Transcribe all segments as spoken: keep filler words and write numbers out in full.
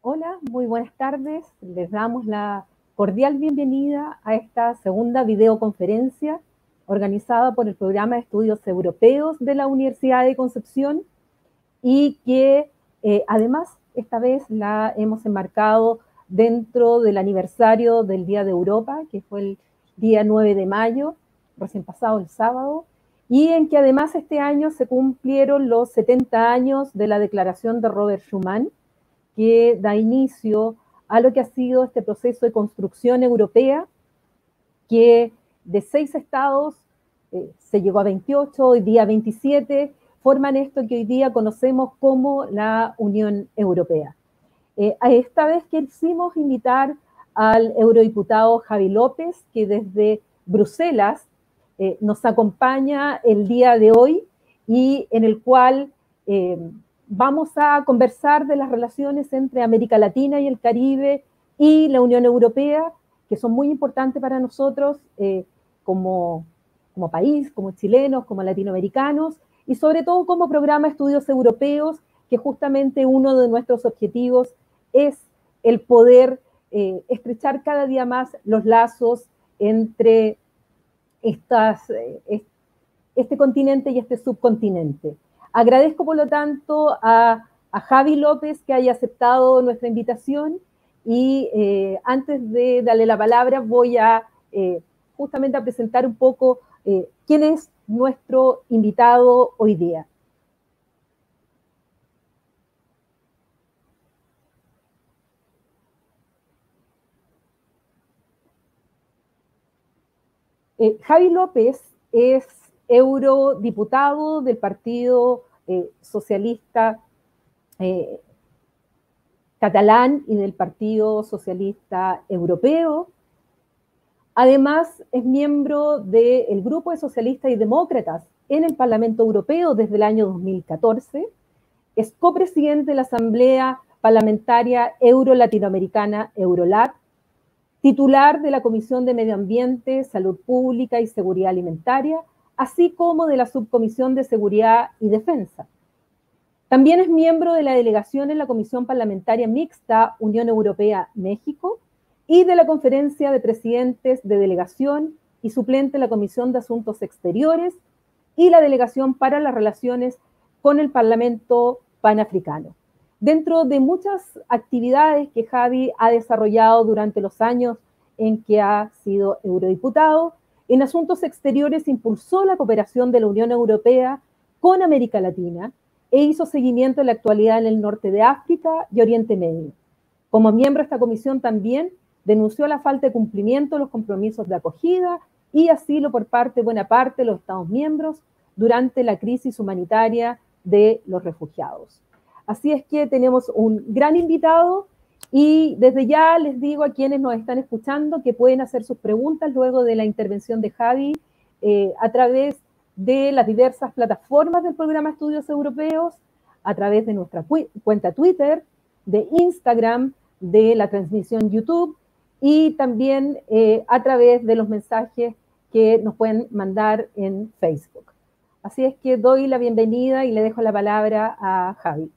Hola, muy buenas tardes. Les damos la cordial bienvenida a esta segunda videoconferencia organizada por el Programa de Estudios Europeos de la Universidad de Concepción y que eh, además esta vez la hemos enmarcado dentro del aniversario del Día de Europa, que fue el día nueve de mayo, recién pasado el sábado, y en que además este año se cumplieron los setenta años de la declaración de Robert Schuman, que da inicio a lo que ha sido este proceso de construcción europea, que de seis estados eh, se llegó a veintiocho, hoy día veintisiete, forman esto que hoy día conocemos como la Unión Europea. Eh, a esta vez quisimos invitar al eurodiputado Javi López, que desde Bruselas eh, nos acompaña el día de hoy y en el cual eh, vamos a conversar de las relaciones entre América Latina y el Caribe y la Unión Europea, que son muy importantes para nosotros eh, como, como país, como chilenos, como latinoamericanos, y sobre todo como programa de estudios europeos, que justamente uno de nuestros objetivos es el poder eh, estrechar cada día más los lazos entre estas, eh, este continente y este subcontinente. Agradezco, por lo tanto, a, a Javi López que haya aceptado nuestra invitación y eh, antes de darle la palabra voy a eh, justamente a presentar un poco eh, quién es nuestro invitado hoy día. Eh, Javi López es eurodiputado del Partido eh, Socialista eh, Catalán y del Partido Socialista Europeo. Además, es miembro del Grupo de Socialistas y Demócratas en el Parlamento Europeo desde el año dos mil catorce. Es copresidente de la Asamblea Parlamentaria Euro-Latinoamericana Eurolat, titular de la Comisión de Medio Ambiente, Salud Pública y Seguridad Alimentaria, así como de la Subcomisión de Seguridad y Defensa. También es miembro de la delegación en la Comisión Parlamentaria Mixta Unión Europea-México y de la Conferencia de Presidentes de Delegación y suplente de la Comisión de Asuntos Exteriores y la Delegación para las Relaciones con el Parlamento Panafricano. Dentro de muchas actividades que Javi ha desarrollado durante los años en que ha sido eurodiputado, en asuntos exteriores impulsó la cooperación de la Unión Europea con América Latina e hizo seguimiento de la actualidad en el norte de África y Oriente Medio. Como miembro de esta comisión también denunció la falta de cumplimiento de los compromisos de acogida y asilo por parte, buena parte de los Estados miembros durante la crisis humanitaria de los refugiados. Así es que tenemos un gran invitado y desde ya les digo a quienes nos están escuchando que pueden hacer sus preguntas luego de la intervención de Javi eh, a través de las diversas plataformas del Programa Estudios Europeos, a través de nuestra cu cuenta Twitter, de Instagram, de la transmisión YouTube y también eh, a través de los mensajes que nos pueden mandar en Facebook. Así es que doy la bienvenida y le dejo la palabra a Javi.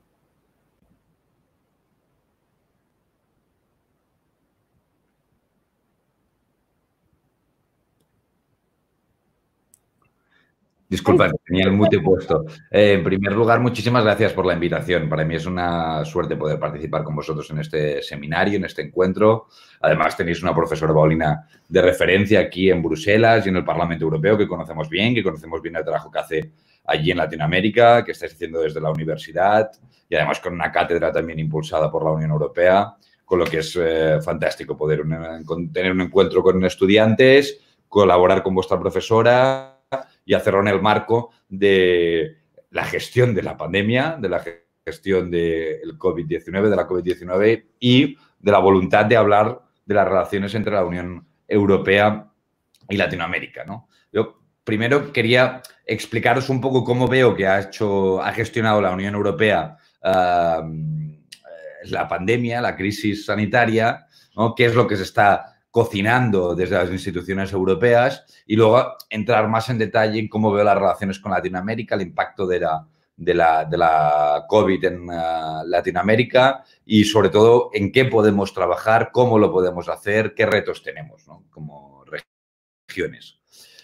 Disculpa, tenía el mute puesto. Eh, en primer lugar, muchísimas gracias por la invitación. Para mí es una suerte poder participar con vosotros en este seminario, en este encuentro. Además, tenéis una profesora Paulina de referencia aquí en Bruselas y en el Parlamento Europeo que conocemos bien, que conocemos bien el trabajo que hace allí en Latinoamérica, que estáis haciendo desde la universidad y además con una cátedra también impulsada por la Unión Europea, con lo que es eh, fantástico poder un, tener un encuentro con estudiantes, colaborar con vuestra profesora y hacerlo en el marco de la gestión de la pandemia, de la gestión del COVID diecinueve, de la COVID diecinueve y de la voluntad de hablar de las relaciones entre la Unión Europea y Latinoamérica, ¿no? Yo primero quería explicaros un poco cómo veo que ha hecho, ha gestionado la Unión Europea uh, la pandemia, la crisis sanitaria, ¿no? Qué es lo que se está cocinando desde las instituciones europeas y luego entrar más en detalle en cómo veo las relaciones con Latinoamérica, el impacto de la, de la, de la COVID en uh, Latinoamérica y, sobre todo, en qué podemos trabajar, cómo lo podemos hacer, qué retos tenemos, ¿no?, como regiones.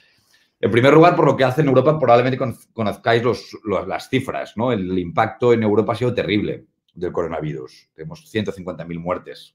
En primer lugar, por lo que hace en Europa, probablemente conozcáis los, los, las cifras, ¿no? El impacto en Europa ha sido terrible del coronavirus. Tenemos ciento cincuenta mil muertes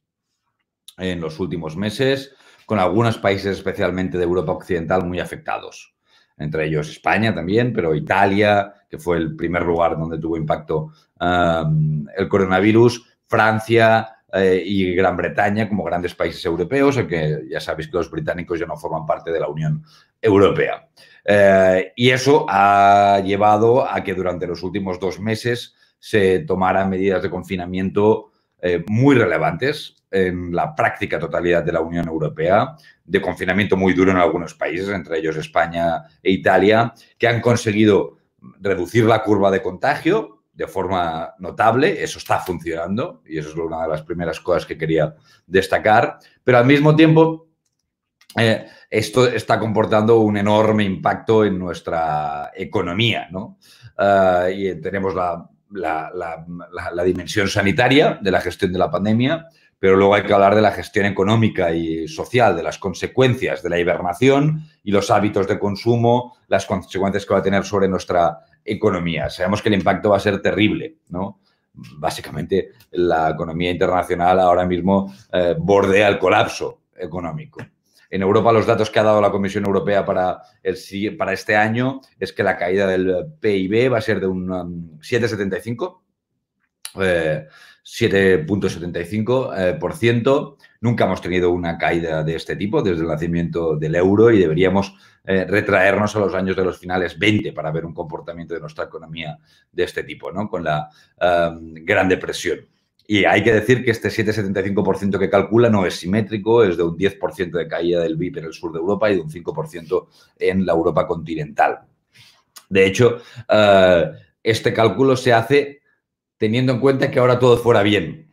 en los últimos meses, con algunos países, especialmente de Europa Occidental, muy afectados. Entre ellos España también, pero Italia, que fue el primer lugar donde tuvo impacto um, el coronavirus, Francia eh, y Gran Bretaña como grandes países europeos, aunque ya sabéis que los británicos ya no forman parte de la Unión Europea. Eh, y eso ha llevado a que durante los últimos dos meses se tomaran medidas de confinamiento eh, muy relevantes en la práctica totalidad de la Unión Europea, de confinamiento muy duro en algunos países, entre ellos España e Italia, que han conseguido reducir la curva de contagio de forma notable. Eso está funcionando y eso es una de las primeras cosas que quería destacar, pero al mismo tiempo eh, esto está comportando un enorme impacto en nuestra economía, ¿no? Uh, y tenemos la, la, la, la, la dimensión sanitaria de la gestión de la pandemia, pero luego hay que hablar de la gestión económica y social, de las consecuencias de la hibernación y los hábitos de consumo, las consecuencias que va a tener sobre nuestra economía. Sabemos que el impacto va a ser terrible, ¿no? Básicamente, la economía internacional ahora mismo eh, bordea el colapso económico. En Europa, los datos que ha dado la Comisión Europea para, el, para este año es que la caída del P I B va a ser de un um, siete coma setenta y cinco por ciento. Eh, siete coma setenta y cinco por ciento. Nunca hemos tenido una caída de este tipo desde el nacimiento del euro y deberíamos eh, retraernos a los años de los finales veinte para ver un comportamiento de nuestra economía de este tipo, ¿no?, con la um, Gran Depresión. Y hay que decir que este siete coma setenta y cinco por ciento que calcula no es simétrico, es de un diez por ciento de caída del P I B en el sur de Europa y de un cinco por ciento en la Europa continental. De hecho, uh, este cálculo se hace teniendo en cuenta que ahora todo fuera bien.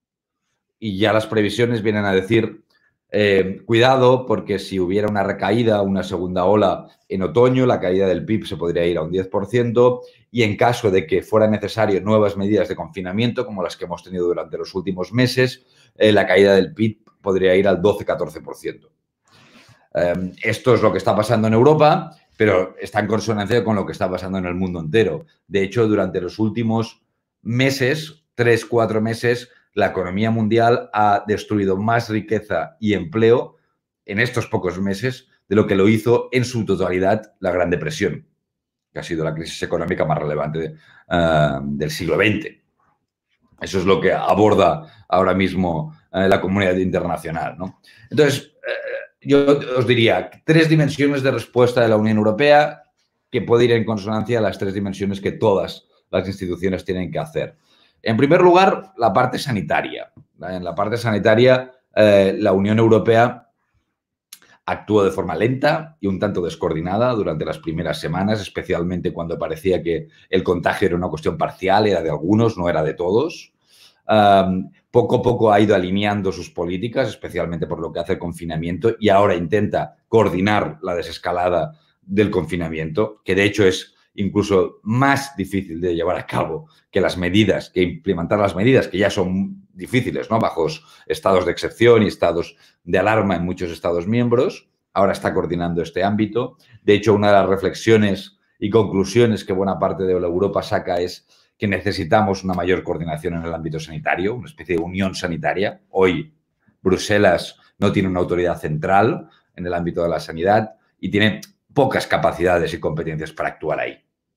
Y ya las previsiones vienen a decir, eh, cuidado, porque si hubiera una recaída, una segunda ola en otoño, la caída del P I B se podría ir a un diez por ciento y en caso de que fuera necesario nuevas medidas de confinamiento, como las que hemos tenido durante los últimos meses, eh, la caída del P I B podría ir al doce a catorce por ciento. Eh, esto es lo que está pasando en Europa, pero está en consonancia con lo que está pasando en el mundo entero. De hecho, durante los últimos meses, tres, cuatro meses, la economía mundial ha destruido más riqueza y empleo en estos pocos meses de lo que lo hizo en su totalidad la Gran Depresión, que ha sido la crisis económica más relevante uh, del siglo veinte. Eso es lo que aborda ahora mismo uh, la comunidad internacional, ¿no? Entonces, uh, yo os diría tres dimensiones de respuesta de la Unión Europea que puede ir en consonancia a las tres dimensiones que todas las instituciones tienen que hacer. En primer lugar, la parte sanitaria. En la parte sanitaria, eh, la Unión Europea actuó de forma lenta y un tanto descoordinada durante las primeras semanas, especialmente cuando parecía que el contagio era una cuestión parcial, era de algunos, no era de todos. Um, poco a poco ha ido alineando sus políticas, especialmente por lo que hace el confinamiento, y ahora intenta coordinar la desescalada del confinamiento, que de hecho es incluso más difícil de llevar a cabo que las medidas, que implementar las medidas que ya son difíciles, ¿no?, bajo estados de excepción y estados de alarma en muchos estados miembros. Ahora está coordinando este ámbito. De hecho, una de las reflexiones y conclusiones que buena parte de la Europa saca es que necesitamos una mayor coordinación en el ámbito sanitario, una especie de unión sanitaria. Hoy Bruselas no tiene una autoridad central en el ámbito de la sanidad y tiene pocas capacidades y competencias para actuar ahí.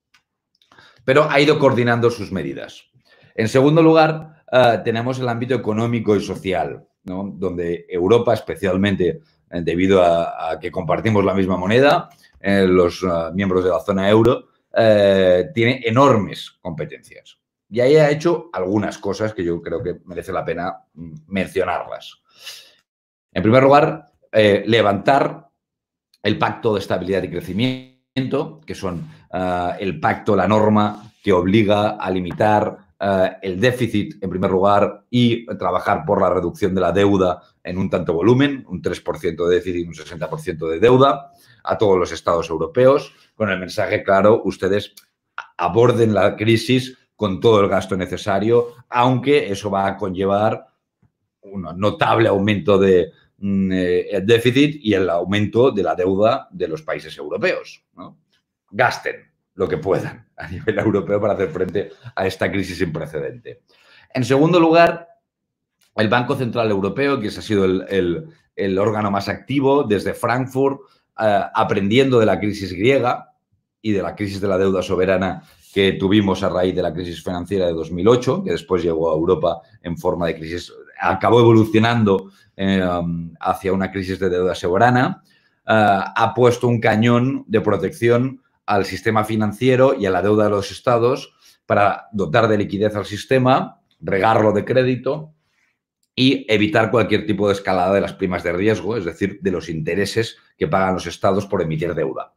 Pero ha ido coordinando sus medidas. En segundo lugar, uh, tenemos el ámbito económico y social, ¿no?, donde Europa, especialmente eh, debido a, a que compartimos la misma moneda, eh, los uh, miembros de la zona euro, eh, tiene enormes competencias. Y ahí ha hecho algunas cosas que yo creo que merece la pena mencionarlas. En primer lugar, eh, levantar el Pacto de Estabilidad y Crecimiento, que son uh, el pacto, la norma que obliga a limitar uh, el déficit, en primer lugar, y trabajar por la reducción de la deuda en un tanto volumen, un tres por ciento de déficit y un sesenta por ciento de deuda, a todos los estados europeos, con el mensaje claro, ustedes aborden la crisis con todo el gasto necesario, aunque eso va a conllevar un notable aumento de eh, déficit y el aumento de la deuda de los países europeos, ¿no? Gasten lo que puedan a nivel europeo para hacer frente a esta crisis sin precedente. En segundo lugar, el Banco Central Europeo, que ese ha sido el, el, el órgano más activo desde Frankfurt, eh, aprendiendo de la crisis griega y de la crisis de la deuda soberana que tuvimos a raíz de la crisis financiera de dos mil ocho, que después llegó a Europa en forma de crisis, acabó evolucionando eh, hacia una crisis de deuda soberana, eh, ha puesto un cañón de protección al sistema financiero y a la deuda de los estados para dotar de liquidez al sistema, regarlo de crédito y evitar cualquier tipo de escalada de las primas de riesgo, es decir, de los intereses que pagan los estados por emitir deuda.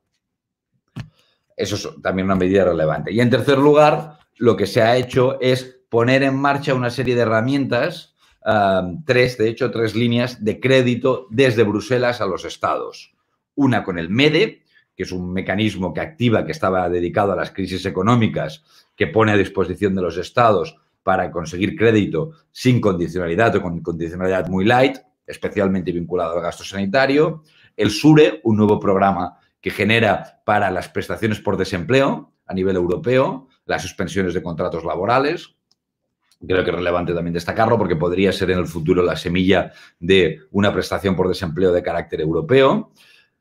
Eso es también una medida relevante. Y en tercer lugar, lo que se ha hecho es poner en marcha una serie de herramientas, um, tres, de hecho, tres líneas de crédito desde Bruselas a los estados. Una con el MEDE, que es un mecanismo que activa, que estaba dedicado a las crisis económicas, que pone a disposición de los estados para conseguir crédito sin condicionalidad o con condicionalidad muy light, especialmente vinculado al gasto sanitario. El SURE, un nuevo programa que genera para las prestaciones por desempleo a nivel europeo, las suspensiones de contratos laborales. Creo que es relevante también destacarlo porque podría ser en el futuro la semilla de una prestación por desempleo de carácter europeo.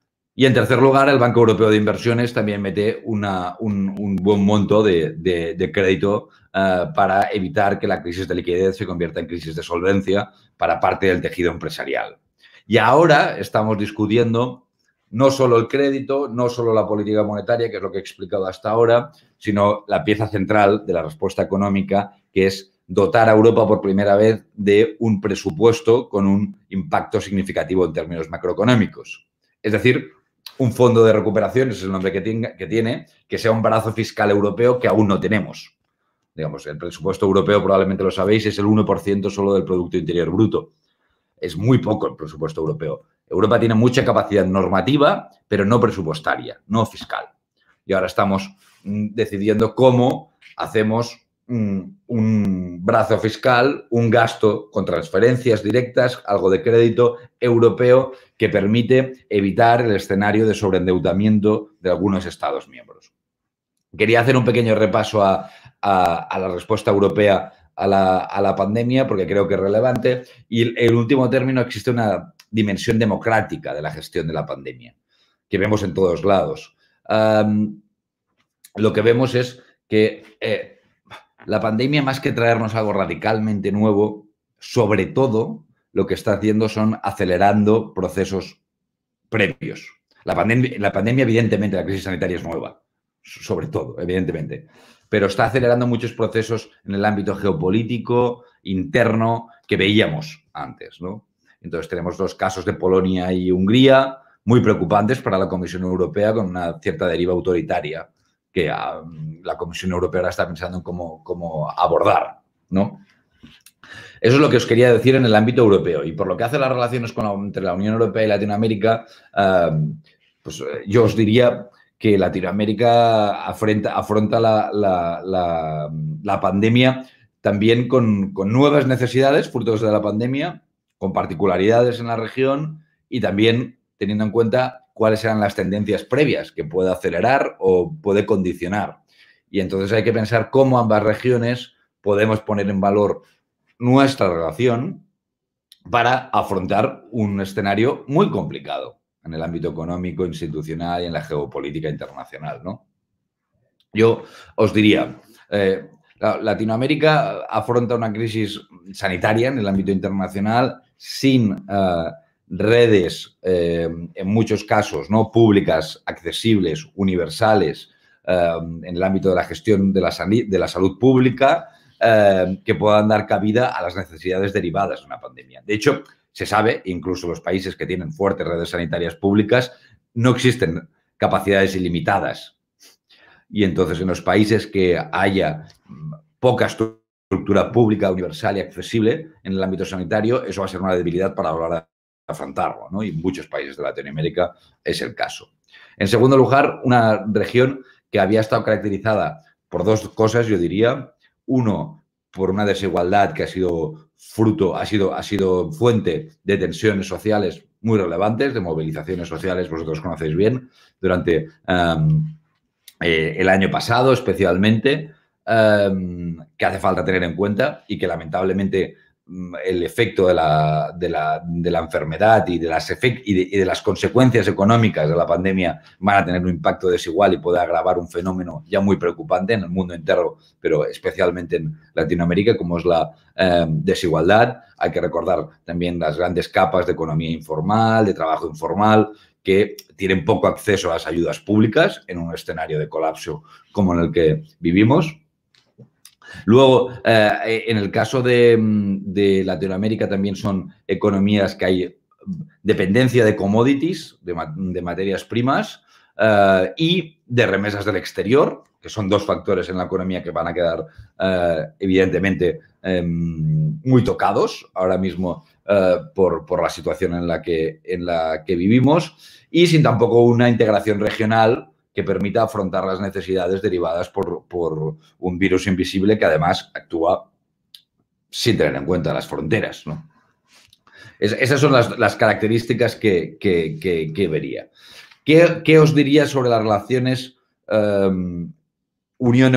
Y en tercer lugar, el Banco Europeo de Inversiones también mete una, un, un buen monto de, de, de crédito uh, para evitar que la crisis de liquidez se convierta en crisis de solvencia para parte del tejido empresarial. Y ahora estamos discutiendo no solo el crédito, no solo la política monetaria, que es lo que he explicado hasta ahora, sino la pieza central de la respuesta económica, que es dotar a Europa por primera vez de un presupuesto con un impacto significativo en términos macroeconómicos. Es decir, un fondo de recuperación, ese es el nombre que, tenga, que tiene, que sea un brazo fiscal europeo que aún no tenemos. Digamos, el presupuesto europeo, probablemente lo sabéis, es el uno por ciento solo del Producto Interior Bruto. Es muy poco el presupuesto europeo. Europa tiene mucha capacidad normativa, pero no presupuestaria, no fiscal. Y ahora estamos mm, decidiendo cómo hacemos mm, un brazo fiscal, un gasto con transferencias directas, algo de crédito europeo que permite evitar el escenario de sobreendeudamiento de algunos Estados miembros. Quería hacer un pequeño repaso a, a, a la respuesta europea a la, a la pandemia porque creo que es relevante. Y en último término, existe una dimensión democrática de la gestión de la pandemia que vemos en todos lados. Um, lo que vemos es que eh, la pandemia, más que traernos algo radicalmente nuevo, sobre todo lo que está haciendo son acelerando procesos previos. La pandemia, la pandemia, evidentemente, la crisis sanitaria es nueva, sobre todo, evidentemente, pero está acelerando muchos procesos en el ámbito geopolítico, interno, que veíamos antes, ¿no? Entonces, tenemos los casos de Polonia y Hungría, muy preocupantes para la Comisión Europea, con una cierta deriva autoritaria que um, la Comisión Europea ahora está pensando en cómo, cómo abordar, ¿no? Eso es lo que os quería decir en el ámbito europeo. Y por lo que hace las relaciones con la, entre la Unión Europea y Latinoamérica, uh, pues yo os diría que Latinoamérica afronta, afronta la, la, la, la pandemia también con, con nuevas necesidades, frutos de la pandemia, con particularidades en la región y también teniendo en cuenta cuáles eran las tendencias previas que puede acelerar o puede condicionar. Y entonces hay que pensar cómo ambas regiones podemos poner en valor nuestra relación para afrontar un escenario muy complicado en el ámbito económico, institucional y en la geopolítica internacional, ¿no? Yo os diría, eh, Latinoamérica afronta una crisis sanitaria en el ámbito internacional sin eh, redes, eh, en muchos casos, ¿no?, públicas, accesibles, universales, eh, en el ámbito de la gestión de la, de la salud pública, eh, que puedan dar cabida a las necesidades derivadas de una pandemia. De hecho, se sabe, incluso los países que tienen fuertes redes sanitarias públicas, no existen capacidades ilimitadas. Y entonces, en los países que haya poca estructura pública, universal y accesible en el ámbito sanitario, eso va a ser una debilidad para hablar de afrontarlo, ¿no? Y en muchos países de Latinoamérica es el caso. En segundo lugar, una región que había estado caracterizada por dos cosas, yo diría. Uno, por una desigualdad que ha sido fruto, ha sido, ha sido fuente de tensiones sociales muy relevantes, de movilizaciones sociales, vosotros conocéis bien, durante um, eh, el año pasado especialmente, um, que hace falta tener en cuenta y que lamentablemente el efecto de la, de la, de la enfermedad y de, las efect y, de, y de las consecuencias económicas de la pandemia van a tener un impacto desigual y puede agravar un fenómeno ya muy preocupante en el mundo entero, pero especialmente en Latinoamérica, como es la eh, desigualdad. Hay que recordar también las grandes capas de economía informal, de trabajo informal, que tienen poco acceso a las ayudas públicas en un escenario de colapso como en el que vivimos. Luego, eh, en el caso de, de Latinoamérica también son economías que hay dependencia de commodities, de, de materias primas eh, y de remesas del exterior, que son dos factores en la economía que van a quedar eh, evidentemente eh, muy tocados ahora mismo eh, por, por la situación en la, que, en la que vivimos y sin tampoco una integración regional que permita afrontar las necesidades derivadas por, por un virus invisible que además actúa sin tener en cuenta las fronteras, ¿no? Es, esas son las, las características que, que, que, que vería. ¿Qué, ¿Qué os diría sobre las relaciones eh, Unión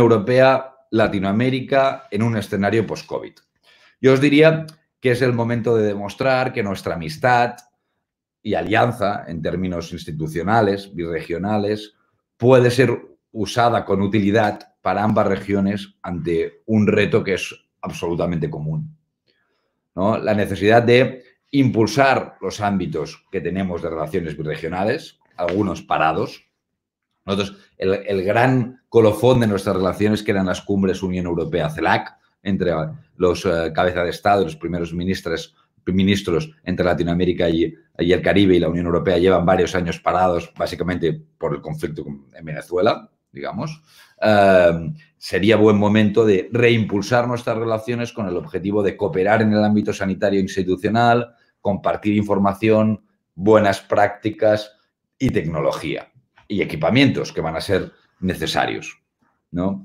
Europea-Latinoamérica en un escenario post-COVID? Yo os diría que es el momento de demostrar que nuestra amistad y alianza en términos institucionales, birregionales, puede ser usada con utilidad para ambas regiones ante un reto que es absolutamente común, ¿no? La necesidad de impulsar los ámbitos que tenemos de relaciones birregionales, algunos parados. Nosotros, el, el gran colofón de nuestras relaciones que eran las cumbres Unión Europea-CELAC, entre los eh, cabezas de Estado y los primeros ministros, ministros entre Latinoamérica y, y el Caribe y la Unión Europea llevan varios años parados, básicamente por el conflicto en Venezuela, digamos. Eh, sería buen momento de reimpulsar nuestras relaciones con el objetivo de cooperar en el ámbito sanitario institucional, compartir información, buenas prácticas y tecnología y equipamientos que van a ser necesarios, ¿no?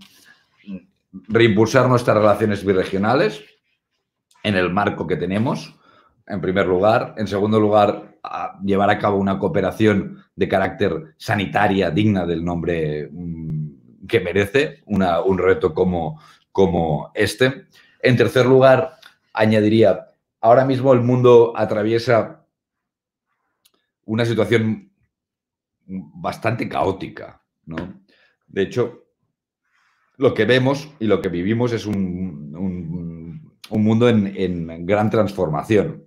Reimpulsar nuestras relaciones birregionales en el marco que tenemos, en primer lugar. En segundo lugar, a llevar a cabo una cooperación de carácter sanitaria digna del nombre mmm, que merece una, un reto como, como este. En tercer lugar, añadiría, ahora mismo el mundo atraviesa una situación bastante caótica, ¿no? De hecho, lo que vemos y lo que vivimos es un, un, un mundo en, en gran transformación.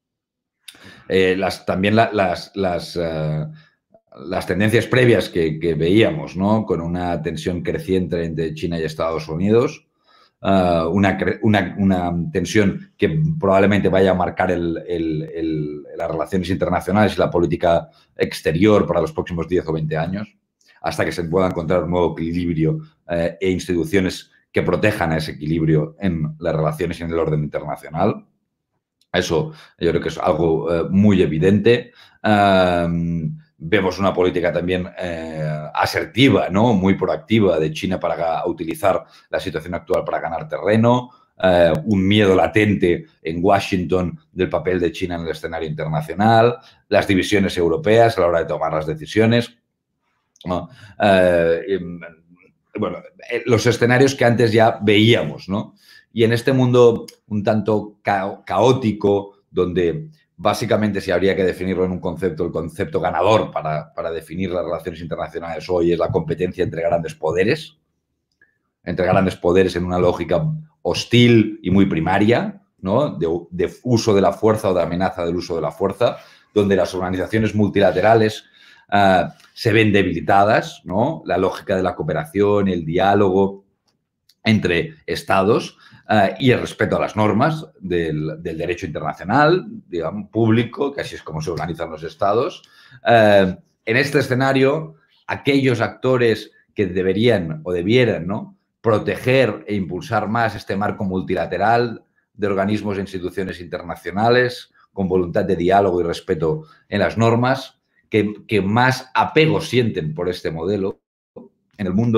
Eh, las, también la, las, las, uh, las tendencias previas que, que veíamos, ¿no? Con una tensión creciente entre China y Estados Unidos, uh, una, una, una tensión que probablemente vaya a marcar el, el, el, las relaciones internacionales y la política exterior para los próximos diez o veinte años, hasta que se pueda encontrar un nuevo equilibrio eh, e instituciones que protejan a ese equilibrio en las relaciones y en el orden internacional. Eso yo creo que es algo eh, muy evidente. Um, vemos una política también eh, asertiva, ¿no? Muy proactiva de China para utilizar la situación actual para ganar terreno. Eh, un miedo latente en Washington del papel de China en el escenario internacional. Las divisiones europeas a la hora de tomar las decisiones. ¿No? Eh, bueno, los escenarios que antes ya veíamos, ¿no? Y en este mundo un tanto ca caótico, donde básicamente si habría que definirlo en un concepto, el concepto ganador para, para definir las relaciones internacionales hoy es la competencia entre grandes poderes, entre grandes poderes en una lógica hostil y muy primaria, ¿no? De, de uso de la fuerza o de amenaza del uso de la fuerza, donde las organizaciones multilaterales Uh, se ven debilitadas, ¿no? La lógica de la cooperación, el diálogo entre estados uh, y el respeto a las normas del, del derecho internacional, digamos, público, que así es como se organizan los estados. Uh, en este escenario, aquellos actores que deberían o debieran, ¿no? proteger e impulsar más este marco multilateral de organismos e instituciones internacionales con voluntad de diálogo y respeto en las normas, Que, que más apego sienten por este modelo en el mundo,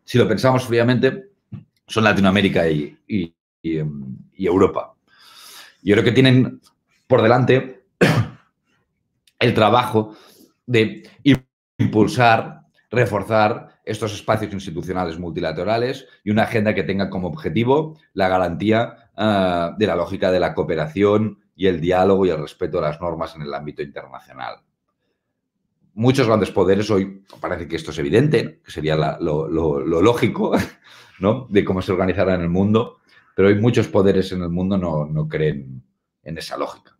si lo pensamos fríamente, son Latinoamérica y, y, y, y Europa. Yo creo que tienen por delante el trabajo de impulsar, reforzar estos espacios institucionales multilaterales y una agenda que tenga como objetivo la garantía uh, de la lógica de la cooperación y el diálogo y el respeto a las normas en el ámbito internacional. Muchos grandes poderes hoy, parece que esto es evidente, que sería la, lo, lo, lo lógico, ¿no?, de cómo se organizará en el mundo, pero hoy muchos poderes en el mundo no, no creen en esa lógica.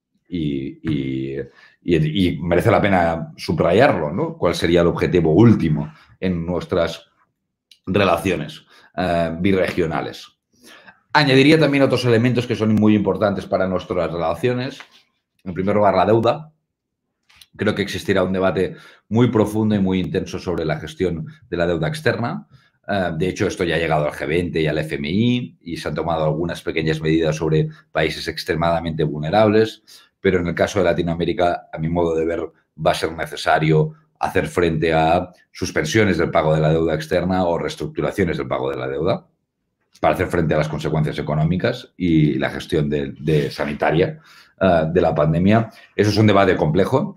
Y, y, y, y merece la pena subrayarlo, ¿no? ¿Cuál sería el objetivo último en nuestras relaciones eh, birregionales? Añadiría también otros elementos que son muy importantes para nuestras relaciones. En primer lugar, la deuda. Creo que existirá un debate muy profundo y muy intenso sobre la gestión de la deuda externa. De hecho, esto ya ha llegado al G veinte y al F M I y se han tomado algunas pequeñas medidas sobre países extremadamente vulnerables, pero en el caso de Latinoamérica, a mi modo de ver, va a ser necesario hacer frente a suspensiones del pago de la deuda externa o reestructuraciones del pago de la deuda para hacer frente a las consecuencias económicas y la gestión de, de sanitaria uh, de la pandemia. Eso es un debate complejo,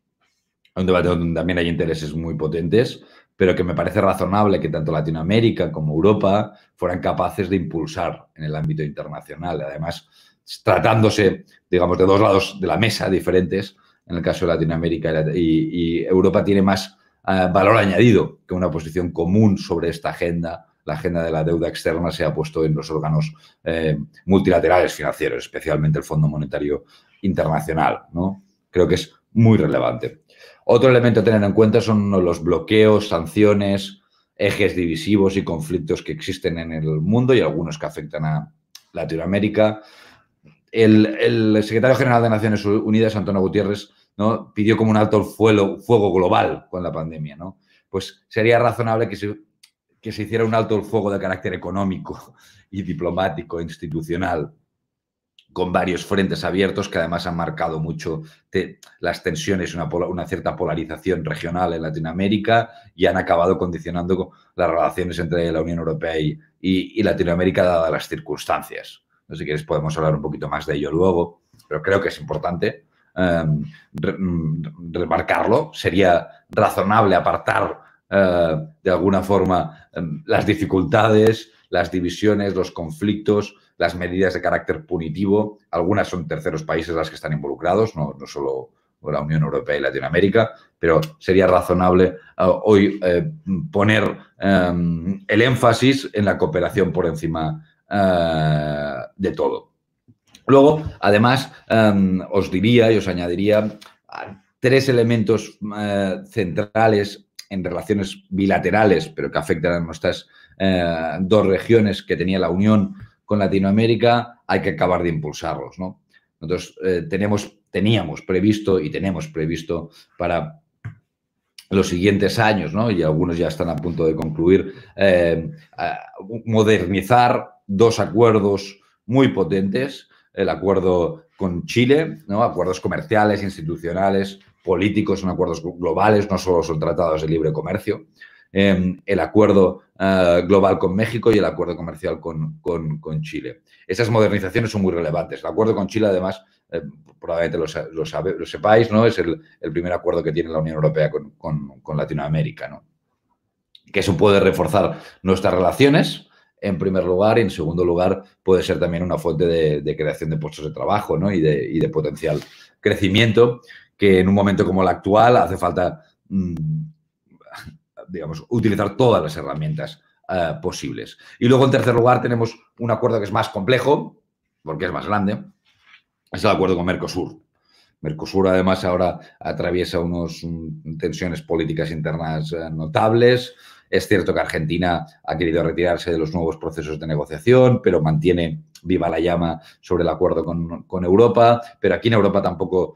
un debate donde también hay intereses muy potentes, pero que me parece razonable que tanto Latinoamérica como Europa fueran capaces de impulsar en el ámbito internacional. Además, tratándose, digamos, de dos lados de la mesa diferentes, en el caso de Latinoamérica y, y Europa tiene más uh, valor añadido que una posición común sobre esta agenda. La agenda de la deuda externa se ha puesto en los órganos eh, multilaterales financieros, especialmente el Fondo Monetario Internacional, ¿no? Creo que es muy relevante. Otro elemento a tener en cuenta son los bloqueos, sanciones, ejes divisivos y conflictos que existen en el mundo y algunos que afectan a Latinoamérica. El, el secretario general de Naciones Unidas, Antonio Guterres, ¿no?, pidió como un alto el fuego, fuego global con la pandemia, ¿no? Pues sería razonable que se, que se hiciera un alto el fuego de carácter económico y diplomático, institucional, con varios frentes abiertos que además han marcado mucho te, las tensiones, una, una cierta polarización regional en Latinoamérica y han acabado condicionando las relaciones entre la Unión Europea y, y, y Latinoamérica dadas las circunstancias. No sé si quieres podemos hablar un poquito más de ello luego, pero creo que es importante eh, re, remarcarlo. Sería razonable apartar eh, de alguna forma eh, las dificultades, las divisiones, los conflictos, las medidas de carácter punitivo. Algunas son terceros países las que están involucrados, no, no solo la Unión Europea y Latinoamérica, pero sería razonable uh, hoy eh, poner um, el énfasis en la cooperación por encima uh, de todo. Luego, además, um, os diría y os añadiría uh, tres elementos uh, centrales en relaciones bilaterales, pero que afectan a nuestras uh, dos regiones que tenía la Unión con Latinoamérica. Hay que acabar de impulsarlos, ¿no? Nosotros eh, tenemos, teníamos previsto y tenemos previsto para los siguientes años, ¿no?, y algunos ya están a punto de concluir, eh, modernizar dos acuerdos muy potentes. El acuerdo con Chile, ¿no?, acuerdos comerciales, institucionales, políticos, son acuerdos globales, no solo son tratados de libre comercio. Eh, el acuerdo uh, global con México y el acuerdo comercial con, con, con Chile. Esas modernizaciones son muy relevantes. El acuerdo con Chile, además, eh, probablemente lo, lo, sabe, lo sepáis, ¿no?, es el, el primer acuerdo que tiene la Unión Europea con, con, con Latinoamérica, ¿no?, que eso puede reforzar nuestras relaciones, en primer lugar, y en segundo lugar puede ser también una fuente de, de creación de puestos de trabajo, ¿no?, y, de, y de potencial crecimiento, que en un momento como el actual hace falta mmm, digamos, utilizar todas las herramientas uh, posibles. Y luego, en tercer lugar, tenemos un acuerdo que es más complejo, porque es más grande, es el acuerdo con Mercosur. Mercosur, además, ahora atraviesa unas um, tensiones políticas internas uh, notables. Es cierto que Argentina ha querido retirarse de los nuevos procesos de negociación, pero mantiene viva la llama sobre el acuerdo con, con Europa. Pero aquí en Europa tampoco,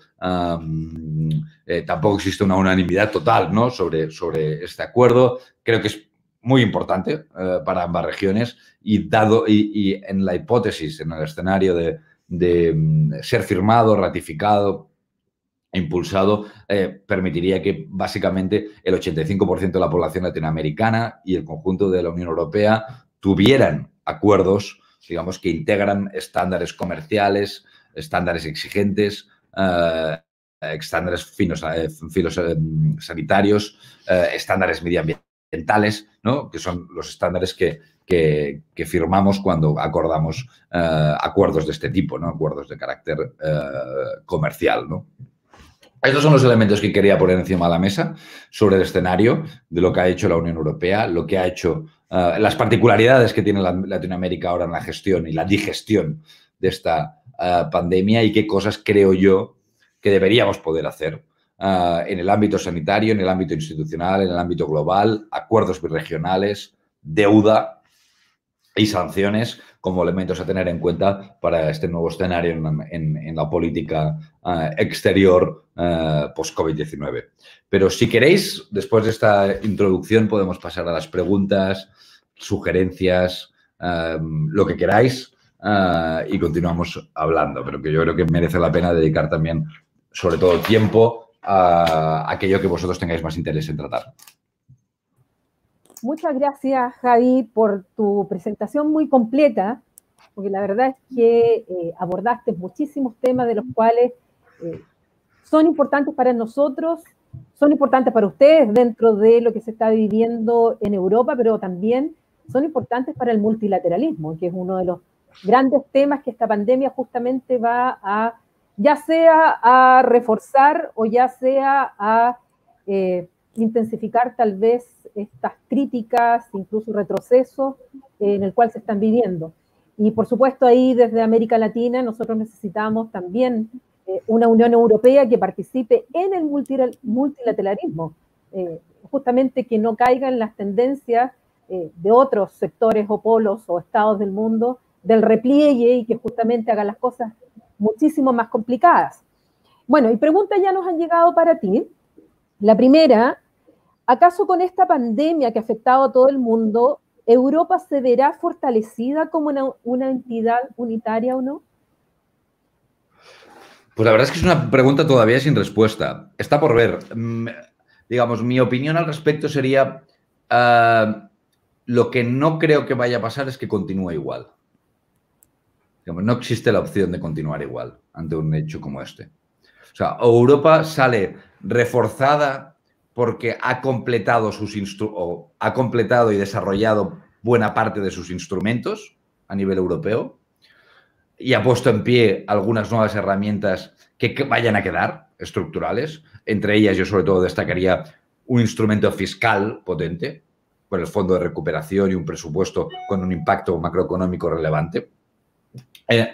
um, eh, tampoco existe una unanimidad total, ¿no?, sobre, sobre este acuerdo. Creo que es muy importante uh, para ambas regiones y, dado, y, y en la hipótesis, en el escenario de, de um, ser firmado, ratificado impulsado, eh, permitiría que básicamente el ochenta y cinco por ciento de la población latinoamericana y el conjunto de la Unión Europea tuvieran acuerdos, digamos, que integran estándares comerciales, estándares exigentes, eh, estándares finos, eh, filos, eh, sanitarios, eh, estándares medioambientales, ¿no? Que son los estándares que, que, que firmamos cuando acordamos eh, acuerdos de este tipo, ¿no? Acuerdos de carácter eh, comercial, ¿no? Estos son los elementos que quería poner encima de la mesa sobre el escenario de lo que ha hecho la Unión Europea, lo que ha hecho, uh, las particularidades que tiene la, Latinoamérica ahora en la gestión y la digestión de esta uh, pandemia y qué cosas creo yo que deberíamos poder hacer uh, en el ámbito sanitario, en el ámbito institucional, en el ámbito global, acuerdos birregionales, deuda y sanciones como elementos a tener en cuenta para este nuevo escenario en, en, en la política uh, exterior uh, post-COVID diecinueve. Pero si queréis, después de esta introducción podemos pasar a las preguntas, sugerencias, uh, lo que queráis uh, y continuamos hablando. Pero que yo creo que merece la pena dedicar también, sobre todo, tiempo a aquello que vosotros tengáis más interés en tratar. Muchas gracias, Javi, por tu presentación muy completa, porque la verdad es que eh, abordaste muchísimos temas de los cuales eh, son importantes para nosotros, son importantes para ustedes dentro de lo que se está viviendo en Europa, pero también son importantes para el multilateralismo, que es uno de los grandes temas que esta pandemia justamente va a, ya sea a reforzar o ya sea a eh, intensificar tal vez estas críticas, incluso retrocesos en el cual se están viviendo. Y por supuesto ahí desde América Latina nosotros necesitamos también eh, una Unión Europea que participe en el multilateralismo, eh, justamente que no caiga en las tendencias eh, de otros sectores o polos o estados del mundo del repliegue y que justamente haga las cosas muchísimo más complicadas. Bueno, y preguntas ya nos han llegado para ti. La primera: ¿acaso con esta pandemia que ha afectado a todo el mundo, Europa se verá fortalecida como una, una entidad unitaria o no? Pues la verdad es que es una pregunta todavía sin respuesta. Está por ver. Digamos, mi opinión al respecto sería, uh, lo que no creo que vaya a pasar es que continúe igual. Digamos, no existe la opción de continuar igual ante un hecho como este. O sea, Europa sale reforzada porque ha completado, sus instru- o ha completado y desarrollado buena parte de sus instrumentos a nivel europeo y ha puesto en pie algunas nuevas herramientas que, que vayan a quedar estructurales. Entre ellas, yo sobre todo destacaría un instrumento fiscal potente, con el Fondo de Recuperación y un presupuesto con un impacto macroeconómico relevante. Eh,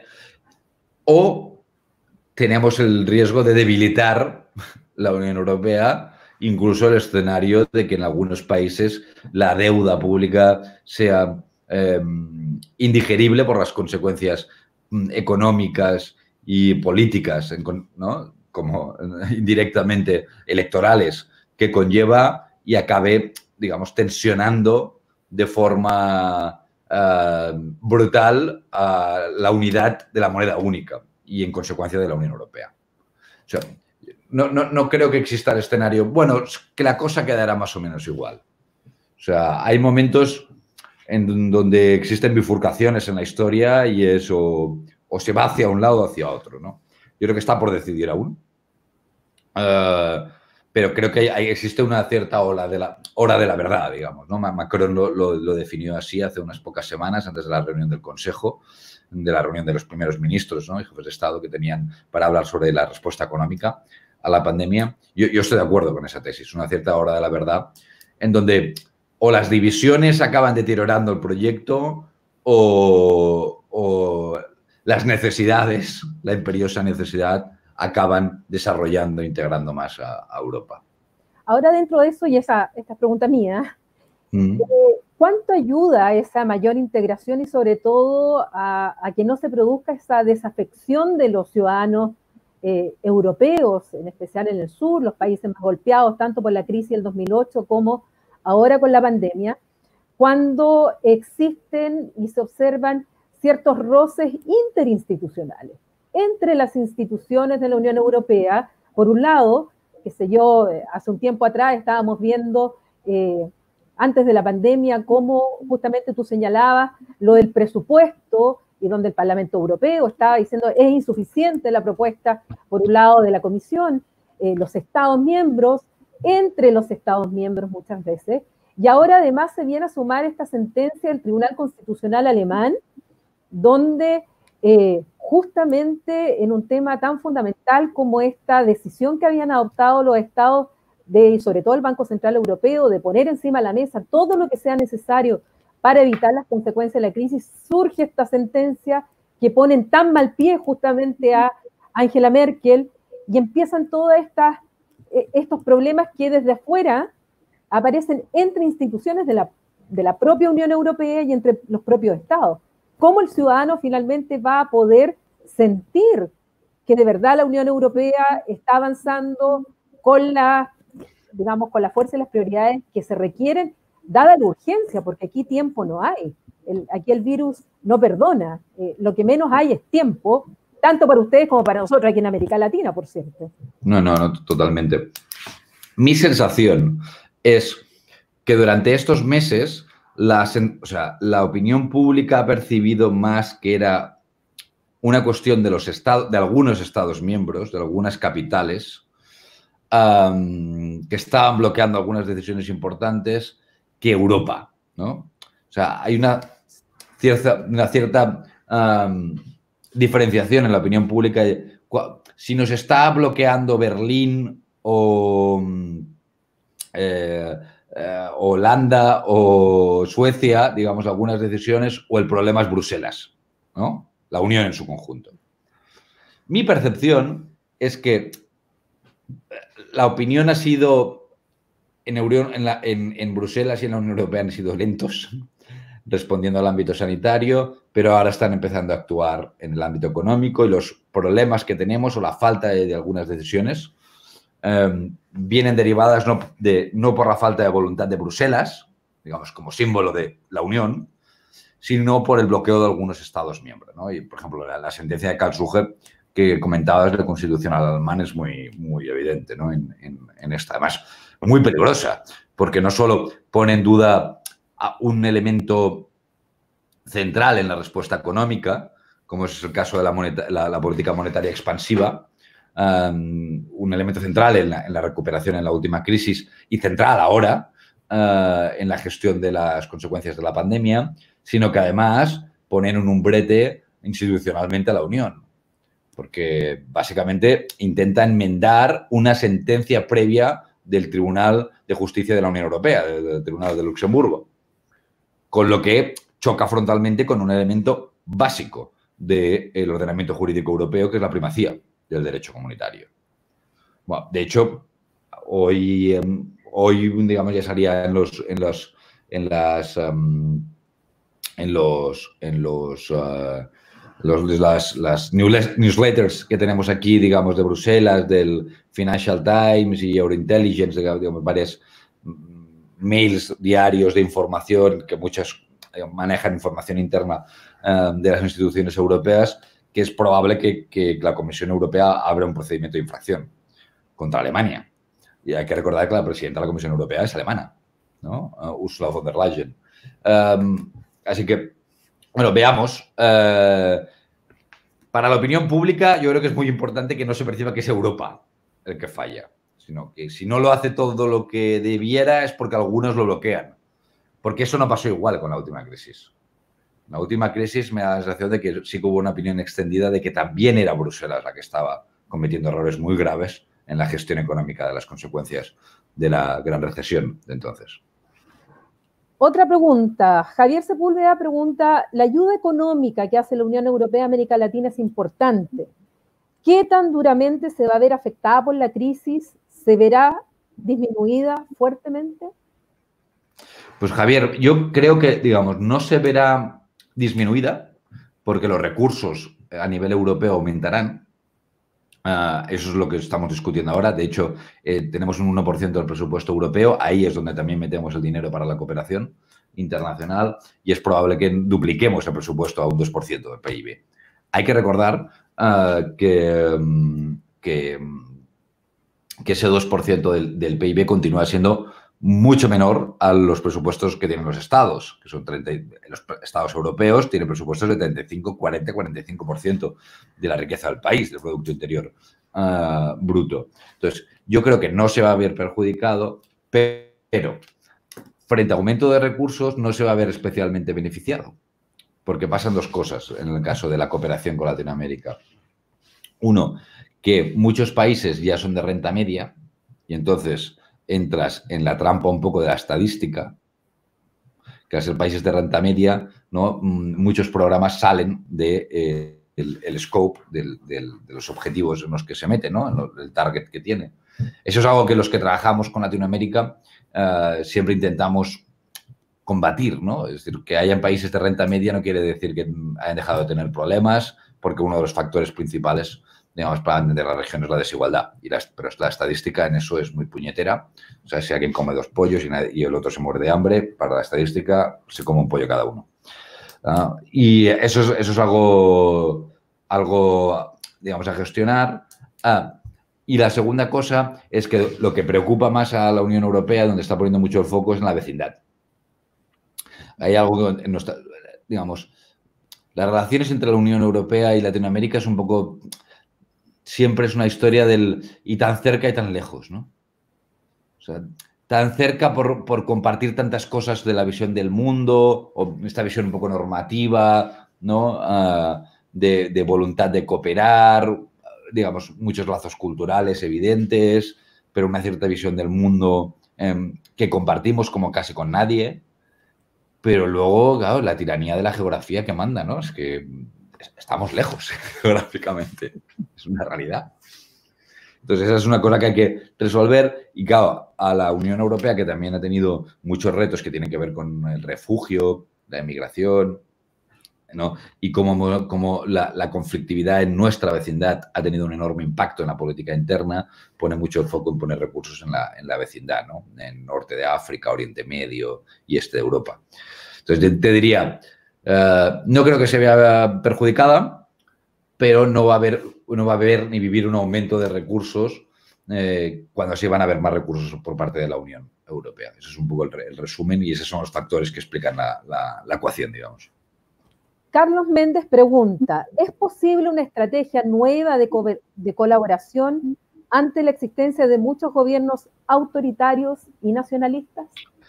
o tenemos el riesgo de debilitar la Unión Europea, incluso el escenario de que en algunos países la deuda pública sea eh, indigerible por las consecuencias económicas y políticas, ¿no? Como indirectamente electorales, que conlleva y acabe, digamos, tensionando de forma uh, brutal uh, la unidad de la moneda única y, en consecuencia, de la Unión Europea. O sea, no, no, no creo que exista el escenario, bueno, que la cosa quedará más o menos igual. O sea, hay momentos en donde existen bifurcaciones en la historia y eso o se va hacia un lado o hacia otro, ¿no? Yo creo que está por decidir aún. Uh, pero creo que hay, hay, existe una cierta hora de la, hora de la verdad, digamos, ¿no? Macron lo, lo, lo definió así hace unas pocas semanas, antes de la reunión del Consejo, de la reunión de los primeros ministros, ¿no? Y jefes de Estado que tenían para hablar sobre la respuesta económica a la pandemia. Yo, yo estoy de acuerdo con esa tesis, una cierta hora de la verdad, en donde o las divisiones acaban deteriorando el proyecto o, o las necesidades, la imperiosa necesidad, acaban desarrollando, integrando más a, a Europa. Ahora, dentro de eso, y esa, esta pregunta mía, mm. eh, ¿cuánto ayuda esa mayor integración y sobre todo a, a que no se produzca esa desafección de los ciudadanos eh, europeos, en especial en el sur, los países más golpeados, tanto por la crisis del dos mil ocho como ahora con la pandemia, cuando existen y se observan ciertos roces interinstitucionales entre las instituciones de la Unión Europea Por un lado, qué sé yo, hace un tiempo atrás estábamos viendo, eh, antes de la pandemia, cómo justamente tú señalabas lo del presupuesto y donde el Parlamento Europeo estaba diciendo es insuficiente la propuesta, por un lado, de la Comisión, eh, los Estados miembros, entre los Estados miembros muchas veces, y ahora además se viene a sumar esta sentencia del Tribunal Constitucional alemán, donde eh, justamente en un tema tan fundamental como esta decisión que habían adoptado los estados, de, sobre todo el Banco Central Europeo, de poner encima de la mesa todo lo que sea necesario para evitar las consecuencias de la crisis, surge esta sentencia que pone en tan mal pie justamente a Angela Merkel y empiezan todos estas, estos problemas que desde afuera aparecen entre instituciones de la, de la propia Unión Europea y entre los propios estados. ¿Cómo el ciudadano finalmente va a poder sentir que de verdad la Unión Europea está avanzando con la, digamos, con la fuerza y las prioridades que se requieren, dada la urgencia, porque aquí tiempo no hay? El, aquí el virus no perdona. Eh, lo que menos hay es tiempo, tanto para ustedes como para nosotros aquí en América Latina, por cierto. No, no, no, totalmente. Mi sensación es que durante estos meses la, o sea, la opinión pública ha percibido más que era una cuestión de, los estados, de algunos estados miembros, de algunas capitales, um, que estaban bloqueando algunas decisiones importantes, que Europa, ¿no? O sea, hay una cierta, una cierta um, diferenciación en la opinión pública. Si nos está bloqueando Berlín o eh, eh, Holanda o Suecia, digamos, algunas decisiones, o el problema es Bruselas, ¿no? La Unión en su conjunto. Mi percepción es que la opinión ha sido en, Euro, en, la, en, en Bruselas y en la Unión Europea han sido lentos respondiendo al ámbito sanitario, pero ahora están empezando a actuar en el ámbito económico y los problemas que tenemos o la falta de, de algunas decisiones eh, vienen derivadas no, de, no por la falta de voluntad de Bruselas, digamos, como símbolo de la Unión, sino por el bloqueo de algunos Estados miembros, ¿no? Y, por ejemplo, la, la sentencia de Karlsruhe que comentabas del Constitucional alemán es muy, muy evidente, ¿no? En, en, en esta, además, muy peligrosa, porque no solo pone en duda un elemento central en la respuesta económica, como es el caso de la, moneta, la, la política monetaria expansiva, um, un elemento central en la, en la recuperación en la última crisis y central ahora uh, en la gestión de las consecuencias de la pandemia, sino que además ponen un umbrete institucionalmente a la Unión, porque básicamente intenta enmendar una sentencia previa del Tribunal de Justicia de la Unión Europea, del, del Tribunal de Luxemburgo, con lo que choca frontalmente con un elemento básico del ordenamiento jurídico europeo, que es la primacía del derecho comunitario. Bueno, de hecho, hoy, hoy digamos, ya salía en los, en los, en las, um, en los, en los, uh, los las, las newsletters que tenemos aquí, digamos, de Bruselas, del Financial Times y Eurointelligence, digamos, varias mails diarios de información que muchas manejan información interna uh, de las instituciones europeas, que es probable que, que la Comisión Europea abra un procedimiento de infracción contra Alemania. Y hay que recordar que la presidenta de la Comisión Europea es alemana, ¿no? Uh, Ursula von der Leyen. Um, así que, bueno, veamos. Uh, para la opinión pública, yo creo que es muy importante que no se perciba que es Europa el que falla, sino que si no lo hace todo lo que debiera es porque algunos lo bloquean. Porque eso no pasó igual con la última crisis. La última crisis me da la sensación de que sí que hubo una opinión extendida de que también era Bruselas la que estaba cometiendo errores muy graves en la gestión económica de las consecuencias de la gran recesión de entonces. Otra pregunta. Javier Sepúlveda pregunta, la ayuda económica que hace la Unión Europea a América Latina es importante. ¿Qué tan duramente se va a ver afectada por la crisis? ¿Se verá disminuida fuertemente? Pues Javier, yo creo que, digamos, no se verá disminuida porque los recursos a nivel europeo aumentarán. Uh, eso es lo que estamos discutiendo ahora. De hecho, eh, tenemos un uno por ciento del presupuesto europeo. Ahí es donde también metemos el dinero para la cooperación internacional y es probable que dupliquemos el presupuesto a un dos por ciento del P I B. Hay que recordar uh, que, um, que que ese dos por ciento del, del P I B continúa siendo mucho menor a los presupuestos que tienen los estados, que son treinta, los estados europeos tienen presupuestos de treinta y cinco, cuarenta, cuarenta y cinco por ciento de la riqueza del país, del Producto Interior uh, Bruto. Entonces, yo creo que no se va a ver perjudicado, pero frente a aumento de recursos no se va a ver especialmente beneficiado, porque pasan dos cosas en el caso de la cooperación con Latinoamérica. Uno, que muchos países ya son de renta media y entonces entras en la trampa un poco de la estadística, que al ser países de renta media, ¿no? Muchos programas salen de, eh, el, el scope del, del, de los objetivos en los que se mete, ¿no? El target que tiene. Eso es algo que los que trabajamos con Latinoamérica uh, siempre intentamos combatir, ¿no? Es decir, que hayan países de renta media no quiere decir que hayan dejado de tener problemas, porque uno de los factores principales, digamos, para entender la región es la desigualdad. Y la, pero la estadística en eso es muy puñetera. O sea, si alguien come dos pollos y, nadie, y el otro se muere de hambre, para la estadística se come un pollo cada uno. ¿Uh? Y eso es, eso es algo, algo, digamos, a gestionar. Ah, y la segunda cosa es que lo que preocupa más a la Unión Europea, donde está poniendo mucho el foco, es en la vecindad. Hay algo que, nuestra, digamos, las relaciones entre la Unión Europea y Latinoamérica es un poco, siempre es una historia del y tan cerca y tan lejos, ¿no? O sea, tan cerca por, por compartir tantas cosas de la visión del mundo, o esta visión un poco normativa, ¿no? Uh, de, de voluntad de cooperar, digamos, muchos lazos culturales evidentes, pero una cierta visión del mundo eh, que compartimos como casi con nadie. Pero luego, claro, la tiranía de la geografía que manda, ¿no? Es que estamos lejos geográficamente. Es una realidad. Entonces, esa es una cosa que hay que resolver. Y, claro, a la Unión Europea, que también ha tenido muchos retos que tienen que ver con el refugio, la inmigración, ¿no? Y cómo, cómo la, la conflictividad en nuestra vecindad ha tenido un enorme impacto en la política interna, pone mucho el foco en poner recursos en la, en la vecindad, ¿no? En norte de África, Oriente Medio y este de Europa. Entonces, te diría, uh, no creo que se vea perjudicada, pero no va a haber, no va a haber ni vivir un aumento de recursos eh, cuando sí van a haber más recursos por parte de la Unión Europea. Ese es un poco el, el resumen y esos son los factores que explican la, la, la ecuación, digamos. Carlos Méndez pregunta, ¿es posible una estrategia nueva de, co de colaboración ante la existencia de muchos gobiernos autoritarios y nacionalistas?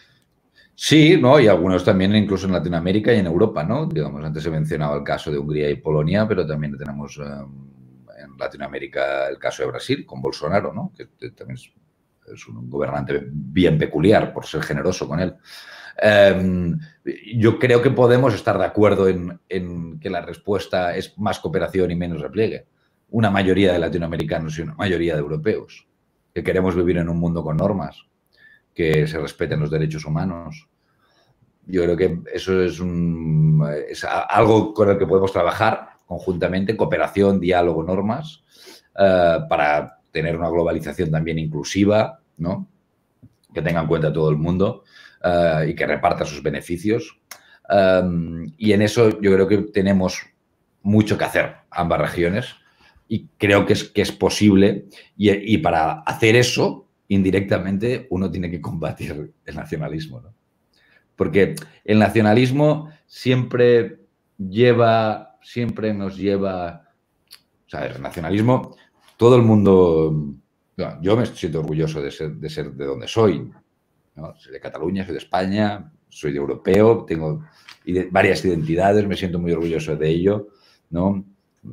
Sí, ¿no? Y algunos también incluso en Latinoamérica y en Europa, ¿no? Digamos, antes he mencionado el caso de Hungría y Polonia, pero también tenemos eh, en Latinoamérica el caso de Brasil con Bolsonaro, ¿no? Que también es, es un gobernante bien peculiar por ser generoso con él. Um, yo creo que podemos estar de acuerdo en, en que la respuesta es más cooperación y menos repliegue. Una mayoría de latinoamericanos y una mayoría de europeos que queremos vivir en un mundo con normas, que se respeten los derechos humanos. Yo creo que eso es, un, es algo con el que podemos trabajar conjuntamente, cooperación, diálogo, normas, uh, para tener una globalización también inclusiva, ¿no? Que tenga en cuenta a todo el mundo. Uh, y que reparta sus beneficios. Um, y en eso yo creo que tenemos mucho que hacer ambas regiones y creo que es, que es posible. Y, y para hacer eso, indirectamente, uno tiene que combatir el nacionalismo, ¿no? Porque el nacionalismo siempre lleva, siempre nos lleva... O sea, el nacionalismo, todo el mundo... No, yo me siento orgulloso de ser, de ser de donde soy, ¿no? Soy de Cataluña, soy de España, soy de europeo, tengo varias identidades, me siento muy orgulloso de ello, ¿no?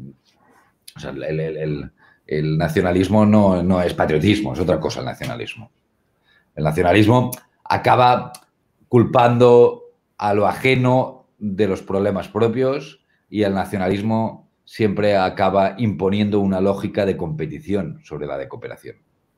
O sea, el, el, el, el nacionalismo no, no es patriotismo, es otra cosa el nacionalismo. El nacionalismo acaba culpando a lo ajeno de los problemas propios y el nacionalismo siempre acaba imponiendo una lógica de competición sobre la de cooperación.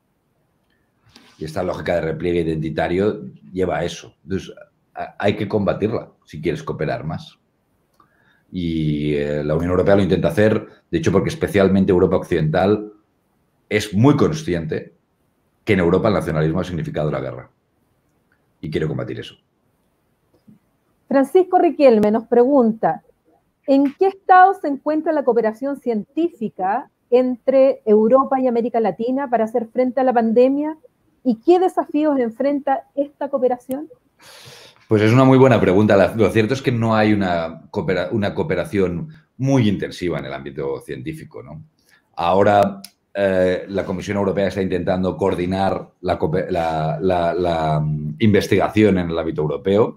Y esta lógica de repliegue identitario lleva a eso. Entonces, hay que combatirla si quieres cooperar más. Y eh, la Unión Europea lo intenta hacer, de hecho, porque especialmente Europa Occidental es muy consciente que en Europa el nacionalismo ha significado la guerra. Y quiere combatir eso. Francisco Riquelme nos pregunta, ¿en qué estado se encuentra la cooperación científica entre Europa y América Latina para hacer frente a la pandemia? ¿Y qué desafíos enfrenta esta cooperación? Pues es una muy buena pregunta. Lo cierto es que no hay una, coopera- una cooperación muy intensiva en el ámbito científico, ¿no? Ahora eh, la Comisión Europea está intentando coordinar la, la, la, la um, investigación en el ámbito europeo.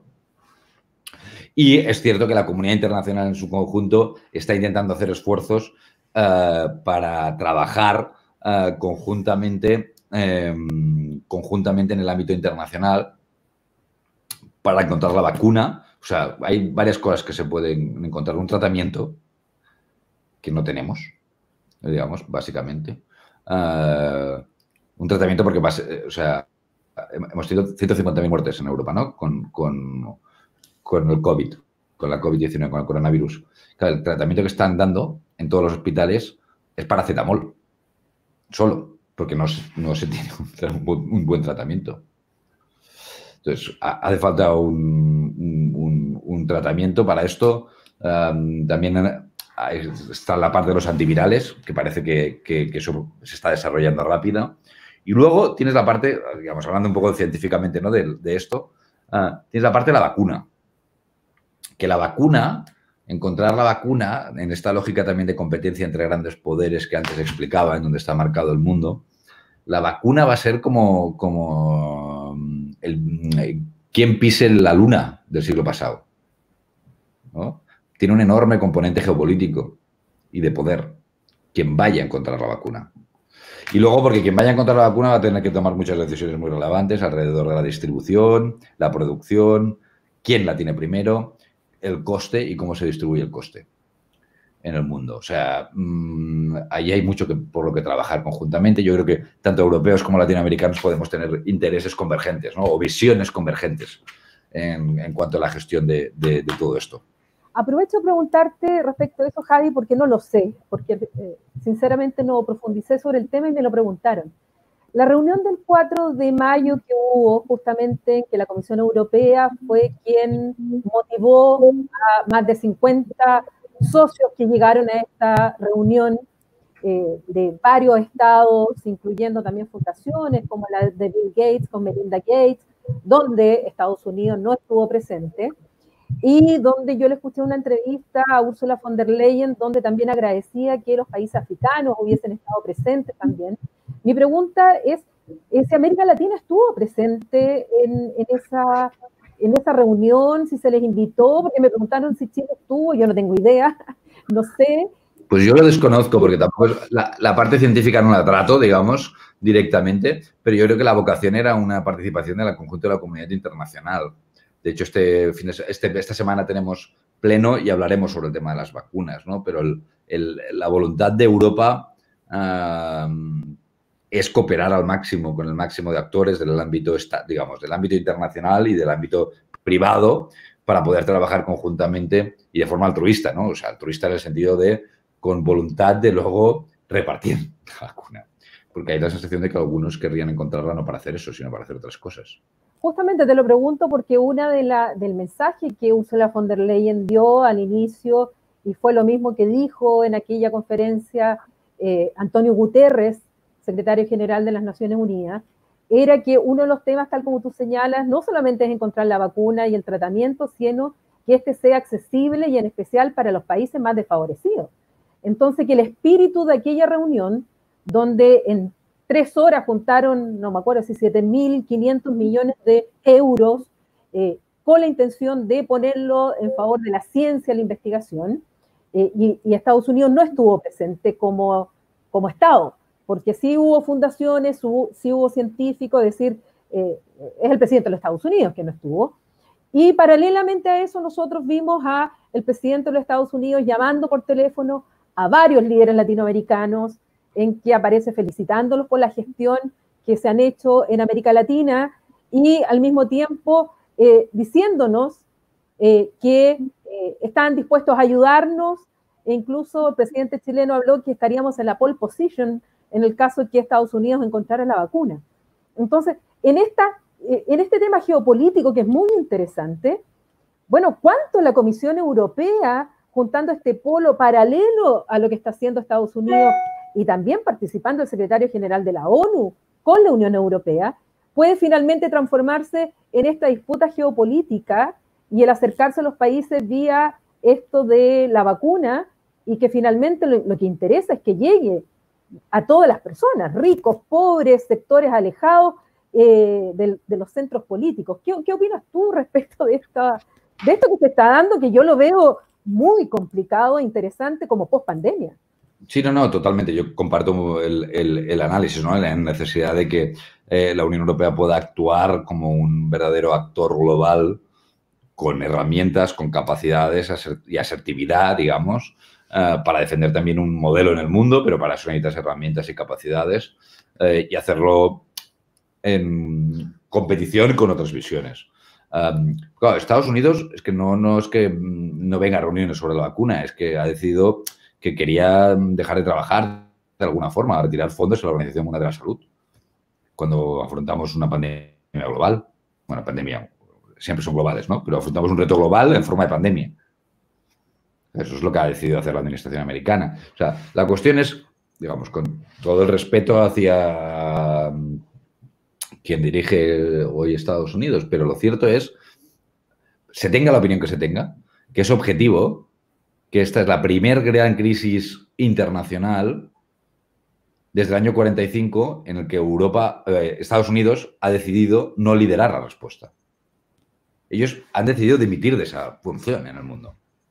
Y es cierto que la comunidad internacional en su conjunto está intentando hacer esfuerzos eh, para trabajar eh, conjuntamente, eh, conjuntamente en el ámbito internacional para encontrar la vacuna. O sea, hay varias cosas que se pueden encontrar. Un tratamiento que no tenemos, digamos, básicamente. Uh, un tratamiento porque, o sea, hemos tenido ciento cincuenta mil muertes en Europa, ¿no? Con, con, con el COVID, con la COVID diecinueve, con el coronavirus. Claro, el tratamiento que están dando en todos los hospitales es paracetamol, solo, porque no, no se tiene un, un buen tratamiento. Entonces, hace falta un, un, un tratamiento para esto. Um, también está la parte de los antivirales, que parece que, que, que eso se está desarrollando rápido. Y luego tienes la parte, digamos, hablando un poco científicamente, ¿no? de, de esto, uh, tienes la parte de la vacuna. Que la vacuna, encontrar la vacuna, en esta lógica también de competencia entre grandes poderes que antes explicaba, en donde está marcado el mundo, la vacuna va a ser como, como el, quien pise la luna del siglo pasado, ¿no? Tiene un enorme componente geopolítico y de poder, quien vaya a encontrar la vacuna. Y luego, porque quien vaya a encontrar la vacuna va a tener que tomar muchas decisiones muy relevantes alrededor de la distribución, la producción, quién la tiene primero, el coste y cómo se distribuye el coste en el mundo. O sea, mmm, ahí hay mucho que, por lo que trabajar conjuntamente. Yo creo que tanto europeos como latinoamericanos podemos tener intereses convergentes, ¿no? O visiones convergentes en, en cuanto a la gestión de, de, de todo esto. Aprovecho de preguntarte respecto a eso, Javi, porque no lo sé, porque eh, sinceramente no profundicé sobre el tema y me lo preguntaron. La reunión del cuatro de mayo que hubo, justamente, que la Comisión Europea fue quien motivó a más de cincuenta socios que llegaron a esta reunión eh, de varios estados, incluyendo también fundaciones como la de Bill Gates, con Melinda Gates, donde Estados Unidos no estuvo presente. Y donde yo le escuché una entrevista a Ursula von der Leyen, donde también agradecía que los países africanos hubiesen estado presentes también. Mi pregunta es, si América Latina estuvo presente en, en, esa, en esa reunión, si se les invitó, porque me preguntaron si Chile estuvo, yo no tengo idea, no sé. Pues yo lo desconozco, porque tampoco es, la, la parte científica no la trato, digamos, directamente, pero yo creo que la vocación era una participación del conjunto de la comunidad internacional. De hecho, este, fin de, este, esta semana tenemos pleno y hablaremos sobre el tema de las vacunas, ¿no? Pero el, el, la voluntad de Europa uh, es cooperar al máximo con el máximo de actores del ámbito, digamos, del ámbito internacional y del ámbito privado para poder trabajar conjuntamente y de forma altruista, ¿no? O sea, altruista en el sentido de con voluntad de luego repartir la vacuna. Porque hay la sensación de que algunos querrían encontrarla no para hacer eso, sino para hacer otras cosas. Justamente te lo pregunto porque una de la, del mensaje que Ursula von der Leyen dio al inicio, y fue lo mismo que dijo en aquella conferencia eh, Antonio Guterres, secretario general de las Naciones Unidas, era que uno de los temas, tal como tú señalas, no solamente es encontrar la vacuna y el tratamiento, sino que este sea accesible y en especial para los países más desfavorecidos. Entonces, que el espíritu de aquella reunión, donde en tres horas juntaron, no me acuerdo si siete mil quinientos millones de euros eh, con la intención de ponerlo en favor de la ciencia y la investigación, eh, y, y Estados Unidos no estuvo presente como, como Estado, porque sí hubo fundaciones, hubo, sí hubo científicos, es decir, eh, es el presidente de los Estados Unidos que no estuvo, y paralelamente a eso nosotros vimos a el presidente de los Estados Unidos llamando por teléfono a varios líderes latinoamericanos, en que aparece felicitándolos por la gestión que se han hecho en América Latina y al mismo tiempo eh, diciéndonos eh, que eh, están dispuestos a ayudarnos, e incluso el presidente chileno habló que estaríamos en la pole position en el caso de que Estados Unidos encontrara la vacuna. Entonces, en, esta, eh, en este tema geopolítico que es muy interesante, bueno, ¿cuánto la Comisión Europea, juntando este polo paralelo a lo que está haciendo Estados Unidos y también participando el secretario general de la ONU con la Unión Europea, puede finalmente transformarse en esta disputa geopolítica y el acercarse a los países vía esto de la vacuna, y que finalmente lo, lo que interesa es que llegue a todas las personas, ricos, pobres, sectores alejados eh, de, de los centros políticos. ¿Qué, qué opinas tú respecto de, esta, de esto que se está dando, que yo lo veo muy complicado e interesante como post-pandemia? Sí, no, no, totalmente. Yo comparto el, el, el análisis, ¿no? La necesidad de que eh, la Unión Europea pueda actuar como un verdadero actor global con herramientas, con capacidades y asertividad, digamos, eh, para defender también un modelo en el mundo, pero para eso necesitas herramientas y capacidades eh, y hacerlo en competición con otras visiones. Um, claro, Estados Unidos es que no, no es que no venga a reuniones sobre la vacuna, es que ha decidido que quería dejar de trabajar de alguna forma, retirar fondos a la Organización Mundial de la Salud. Cuando afrontamos una pandemia global, bueno, pandemia, siempre son globales, ¿no? Pero afrontamos un reto global en forma de pandemia. Eso es lo que ha decidido hacer la administración americana. O sea, la cuestión es, digamos, con todo el respeto hacia quien dirige hoy Estados Unidos, pero lo cierto es, se tenga la opinión que se tenga, que es objetivo, que esta es la primer gran crisis internacional desde el año cuarenta y cinco en el que Europa, eh, Estados Unidos ha decidido no liderar la respuesta. Ellos han decidido dimitir de esa función en el mundo,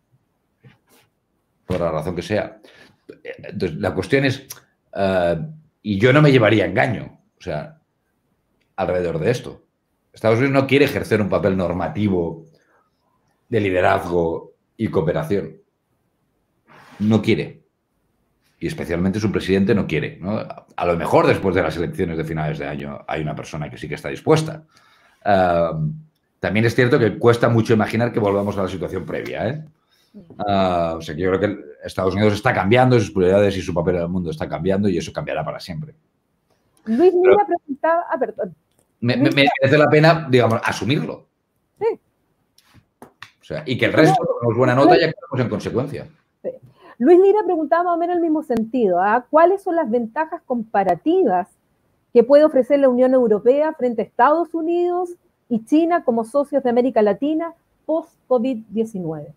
por la razón que sea. Entonces, la cuestión es, uh, y yo no me llevaría engaño, o sea, alrededor de esto. Estados Unidos no quiere ejercer un papel normativo de liderazgo y cooperación. No quiere. Y especialmente su presidente no quiere, ¿no? A lo mejor después de las elecciones de finales de año hay una persona que sí que está dispuesta. Uh, también es cierto que cuesta mucho imaginar que volvamos a la situación previa, ¿eh? Uh, o sea, que yo creo que Estados Unidos está cambiando, sus prioridades y su papel en el mundo está cambiando y eso cambiará para siempre. Luis Lira preguntaba... Ah, perdón. Me, me, me merece la pena, digamos, asumirlo. Sí. O sea, y que el resto tomemos buena nota y actuemos en consecuencia. Sí. Luis Lira preguntaba más o menos en el mismo sentido. ¿ah? ¿Cuáles son las ventajas comparativas que puede ofrecer la Unión Europea frente a Estados Unidos y China como socios de América Latina post-COVID diecinueve?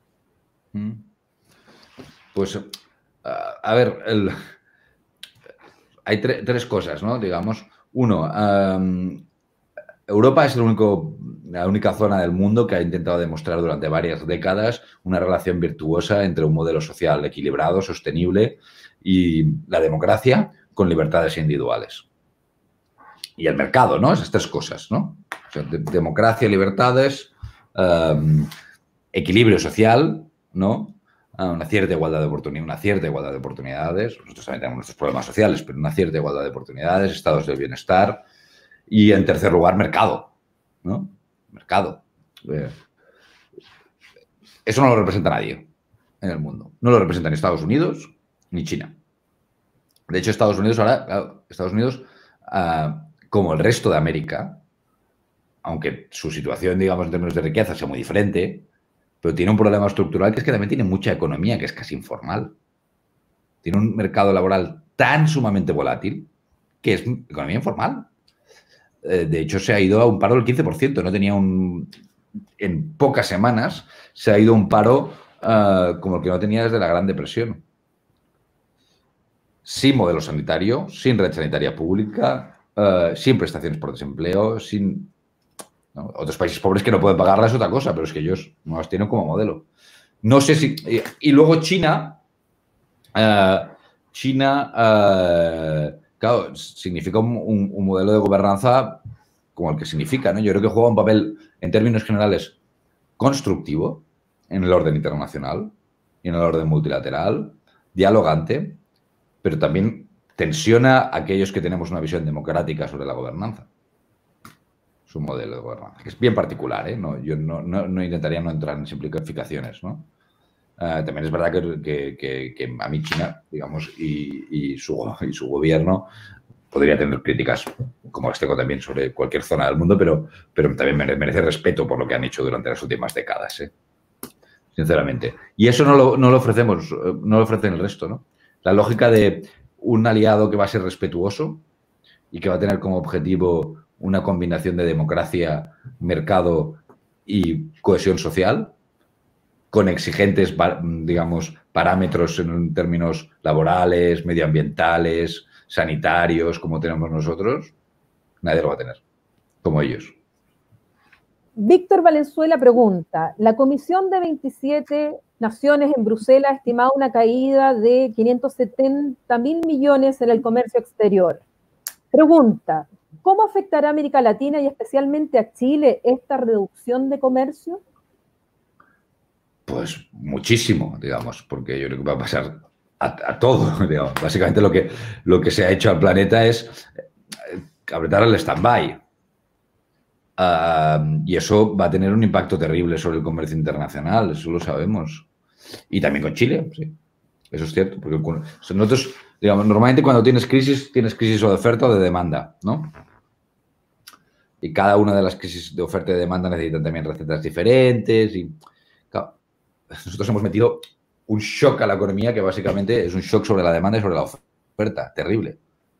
Pues, a ver, el, hay tre tres cosas, ¿no? Digamos, uno, um, Europa es el único, la única zona del mundo que ha intentado demostrar durante varias décadas una relación virtuosa entre un modelo social equilibrado, sostenible y la democracia con libertades individuales. Y el mercado, ¿no? Esas tres cosas, ¿no? O sea, de democracia, libertades, um, equilibrio social, ¿no? Una cierta igualdad de oportunidades, una cierta igualdad de oportunidades. Nosotros también tenemos nuestros problemas sociales, pero una cierta igualdad de oportunidades, estados del bienestar. Y, en tercer lugar, mercado, ¿no? Mercado. Eh, eso no lo representa nadie en el mundo. No lo representan ni Estados Unidos ni China. De hecho, Estados Unidos ahora, claro, Estados Unidos, uh, como el resto de América, aunque su situación, digamos, en términos de riqueza sea muy diferente, pero tiene un problema estructural que es que también tiene mucha economía, que es casi informal. Tiene un mercado laboral tan sumamente volátil que es economía informal. De hecho, se ha ido a un paro del quince por ciento. No tenía un... En pocas semanas se ha ido a un paro uh, como el que no tenía desde la Gran Depresión. Sin modelo sanitario, sin red sanitaria pública, uh, sin prestaciones por desempleo, sin... ¿no? Otros países pobres que no pueden pagarla es otra cosa, pero es que ellos no las tienen como modelo. No sé si... Y, y luego China... Uh, China... Uh, Claro, significa un, un, un modelo de gobernanza como el que significa, ¿no? Yo creo que juega un papel, en términos generales, constructivo en el orden internacional y en el orden multilateral, dialogante, pero también tensiona a aquellos que tenemos una visión democrática sobre la gobernanza. Es un modelo de gobernanza, que es bien particular, ¿eh? No, yo no, no, no intentaría no entrar en simplificaciones, ¿no? Uh, también es verdad que, que, que, que a mí China, digamos, y, y, su, y su gobierno podría tener críticas, como las tengo también sobre cualquier zona del mundo, pero, pero también merece respeto por lo que han hecho durante las últimas décadas, ¿eh? Sinceramente. Y eso no lo, no lo ofrecemos, no lo ofrecen el resto, ¿no? La lógica de un aliado que va a ser respetuoso y que va a tener como objetivo una combinación de democracia, mercado y cohesión social, con exigentes, digamos, parámetros en términos laborales, medioambientales, sanitarios, como tenemos nosotros. Nadie lo va a tener, como ellos. Víctor Valenzuela pregunta, la Comisión de veintisiete Naciones en Bruselas ha estimado una caída de quinientos setenta mil millones en el comercio exterior. Pregunta, ¿cómo afectará a América Latina y especialmente a Chile esta reducción de comercio? Pues muchísimo, digamos, porque yo creo que va a pasar a, a todo, digamos. Básicamente lo que, lo que se ha hecho al planeta es apretar el stand-by. Uh, y eso va a tener un impacto terrible sobre el comercio internacional, eso lo sabemos. Y también con Chile, sí. Eso es cierto, porque nosotros, digamos, normalmente cuando tienes crisis, tienes crisis o de oferta o de demanda, ¿no? Y cada una de las crisis de oferta y de demanda necesitan también recetas diferentes y, claro, nosotros hemos metido un shock a la economía que básicamente es un shock sobre la demanda y sobre la oferta, terrible.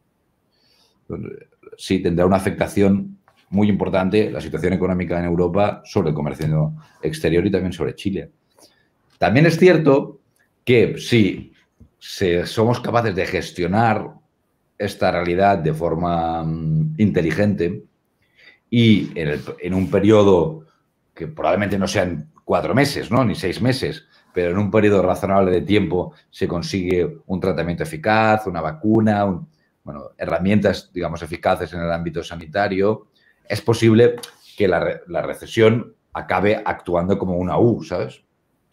Sí, tendrá una afectación muy importante la situación económica en Europa sobre el comercio exterior y también sobre Chile. También es cierto que si, si somos capaces de gestionar esta realidad de forma um, inteligente y en, el, en un periodo que probablemente no sean cuatro meses, ¿no? Ni seis meses, pero en un periodo razonable de tiempo se consigue un tratamiento eficaz, una vacuna, un, bueno, herramientas, digamos, eficaces en el ámbito sanitario, es posible que la, la recesión acabe actuando como una U, ¿sabes?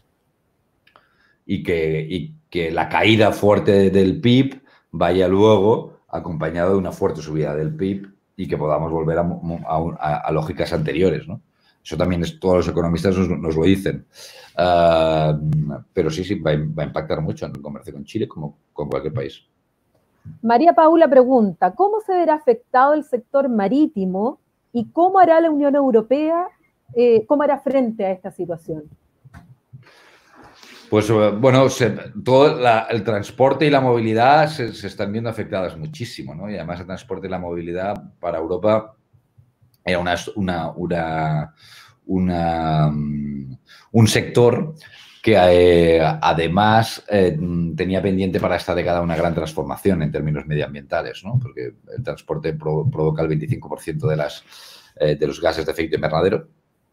Y que, y que la caída fuerte del P I B vaya luego acompañado de una fuerte subida del P I B y que podamos volver a, a, a lógicas anteriores, ¿no? Eso también es, todos los economistas nos, nos lo dicen. Uh, pero sí, sí, va, va a impactar mucho en el comercio con Chile como con cualquier país. María Paula pregunta, ¿cómo se verá afectado el sector marítimo y cómo hará la Unión Europea, eh, cómo hará frente a esta situación? Pues bueno, se, todo la, el transporte y la movilidad se, se están viendo afectadas muchísimo, ¿no? Y además el transporte y la movilidad para Europa era una, una, una, una um, un sector que eh, además eh, tenía pendiente para esta década una gran transformación en términos medioambientales, ¿no? Porque el transporte pro, provoca el veinticinco por ciento de, las, eh, de los gases de efecto invernadero.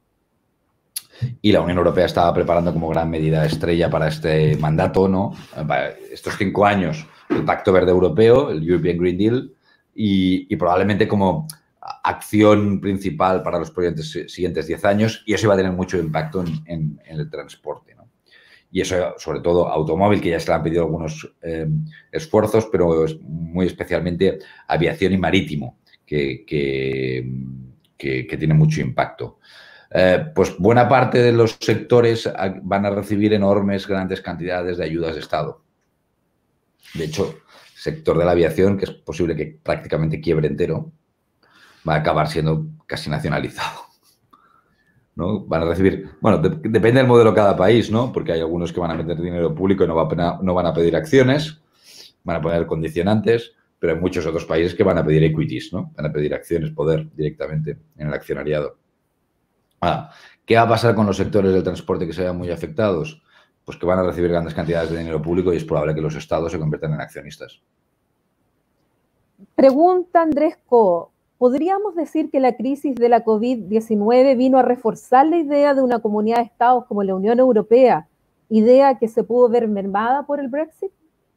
Y la Unión Europea estaba preparando como gran medida estrella para este mandato, ¿no? Para estos cinco años, el Pacto Verde Europeo, el European Green Deal, y, y probablemente como acción principal para los siguientes diez años, y eso iba a tener mucho impacto en, en, en el transporte, ¿no? Y eso, sobre todo, automóvil, que ya se le han pedido algunos eh, esfuerzos, pero es muy especialmente aviación y marítimo, que, que, que, que tiene mucho impacto. Eh, pues buena parte de los sectores van a recibir enormes, grandes cantidades de ayudas de Estado. De hecho, el sector de la aviación, que es posible que prácticamente quiebre entero, va a acabar siendo casi nacionalizado, ¿no? Van a recibir, bueno, de, depende del modelo de cada país, ¿no? Porque hay algunos que van a meter dinero público y no, va a, no van a pedir acciones, van a poner condicionantes, pero hay muchos otros países que van a pedir equities, ¿no? Van a pedir acciones, poder directamente en el accionariado. Ah, ¿qué va a pasar con los sectores del transporte que se vean muy afectados? Pues que van a recibir grandes cantidades de dinero público y es probable que los estados se conviertan en accionistas. Pregunta Andrés Co. ¿Podríamos decir que la crisis de la COVID diecinueve vino a reforzar la idea de una comunidad de estados como la Unión Europea, idea que se pudo ver mermada por el Brexit?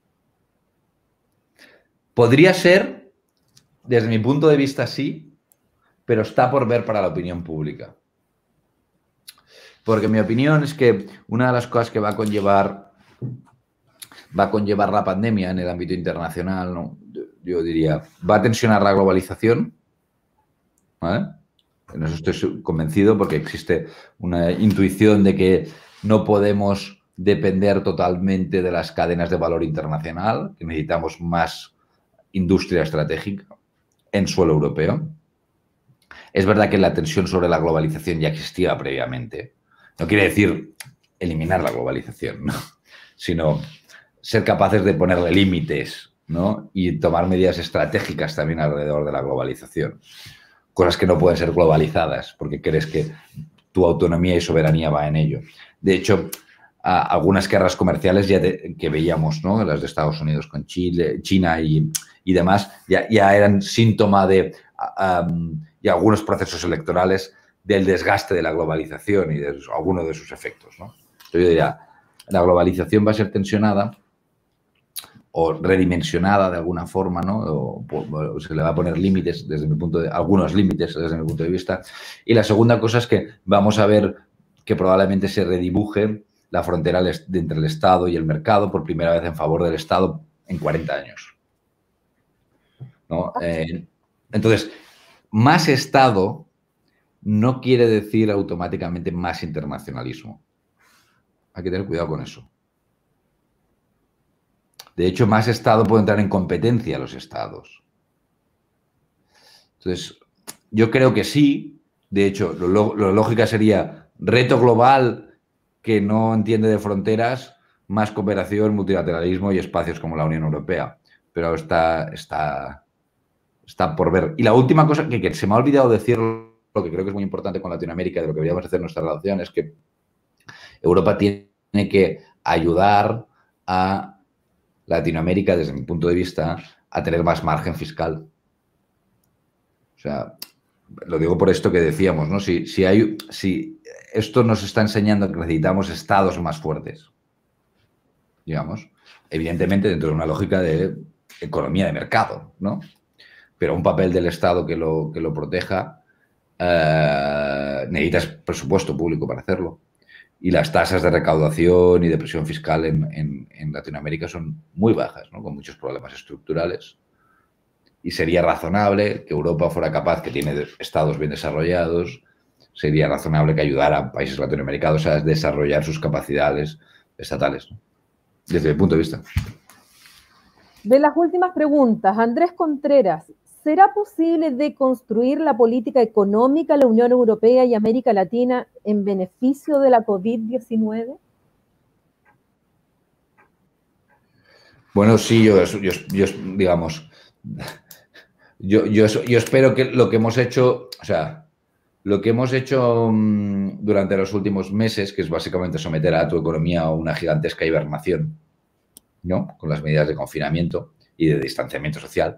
Podría ser, desde mi punto de vista, sí, pero está por ver para la opinión pública. Porque mi opinión es que una de las cosas que va a conllevar, va a conllevar la pandemia en el ámbito internacional, ¿no? yo, yo diría, va a tensionar la globalización, ¿vale? En eso estoy convencido porque existe una intuición de que no podemos depender totalmente de las cadenas de valor internacional, que necesitamos más industria estratégica en suelo europeo. Es verdad que la tensión sobre la globalización ya existía previamente. No quiere decir eliminar la globalización, ¿no? Sino ser capaces de ponerle límites ¿no? Y tomar medidas estratégicas también alrededor de la globalización. Cosas que no pueden ser globalizadas porque crees que tu autonomía y soberanía va en ello. De hecho, a, algunas guerras comerciales ya de, que veíamos, ¿no? Las de Estados Unidos con Chile, China y, y demás, ya, ya eran síntoma de um, y algunos procesos electorales del desgaste de la globalización y de algunos de sus efectos, ¿no? Entonces yo diría, la globalización va a ser tensionada o redimensionada de alguna forma, ¿no? O, o se le va a poner límites desde mi punto de algunos límites desde mi punto de vista. Y la segunda cosa es que vamos a ver que probablemente se redibuje la frontera entre el Estado y el mercado por primera vez en favor del Estado en cuarenta años, ¿no? Eh, entonces, más Estado no quiere decir automáticamente más internacionalismo. Hay que tener cuidado con eso. De hecho, más Estado puede entrar en competencia a los Estados. Entonces, yo creo que sí. De hecho, lo, lo lógica sería reto global que no entiende de fronteras, más cooperación, multilateralismo y espacios como la Unión Europea. Pero está, está, está por ver. Y la última cosa que, que se me ha olvidado decir, lo que creo que es muy importante con Latinoamérica, de lo que deberíamos hacer en nuestra relación, es que Europa tiene que ayudar a Latinoamérica, desde mi punto de vista, a tener más margen fiscal. O sea, lo digo por esto que decíamos, ¿no? Si, si, hay, si esto nos está enseñando que necesitamos estados más fuertes, digamos, evidentemente dentro de una lógica de economía de mercado, ¿no? Pero un papel del Estado que lo, que lo proteja, eh, necesitas presupuesto público para hacerlo. Y las tasas de recaudación y de presión fiscal en, en, en Latinoamérica son muy bajas, ¿no? Con muchos problemas estructurales. Y sería razonable que Europa fuera capaz, que tiene estados bien desarrollados, sería razonable que ayudara a países latinoamericanos a desarrollar sus capacidades estatales, ¿no? Desde mi punto de vista. De las últimas preguntas, Andrés Contreras, ¿será posible deconstruir la política económica de la Unión Europea y América Latina en beneficio de la COVID diecinueve? Bueno, sí, yo, yo, yo digamos, yo, yo, yo espero que lo que hemos hecho, o sea, lo que hemos hecho um, durante los últimos meses, que es básicamente someter a tu economía a una gigantesca hibernación, ¿no? Con las medidas de confinamiento y de distanciamiento social,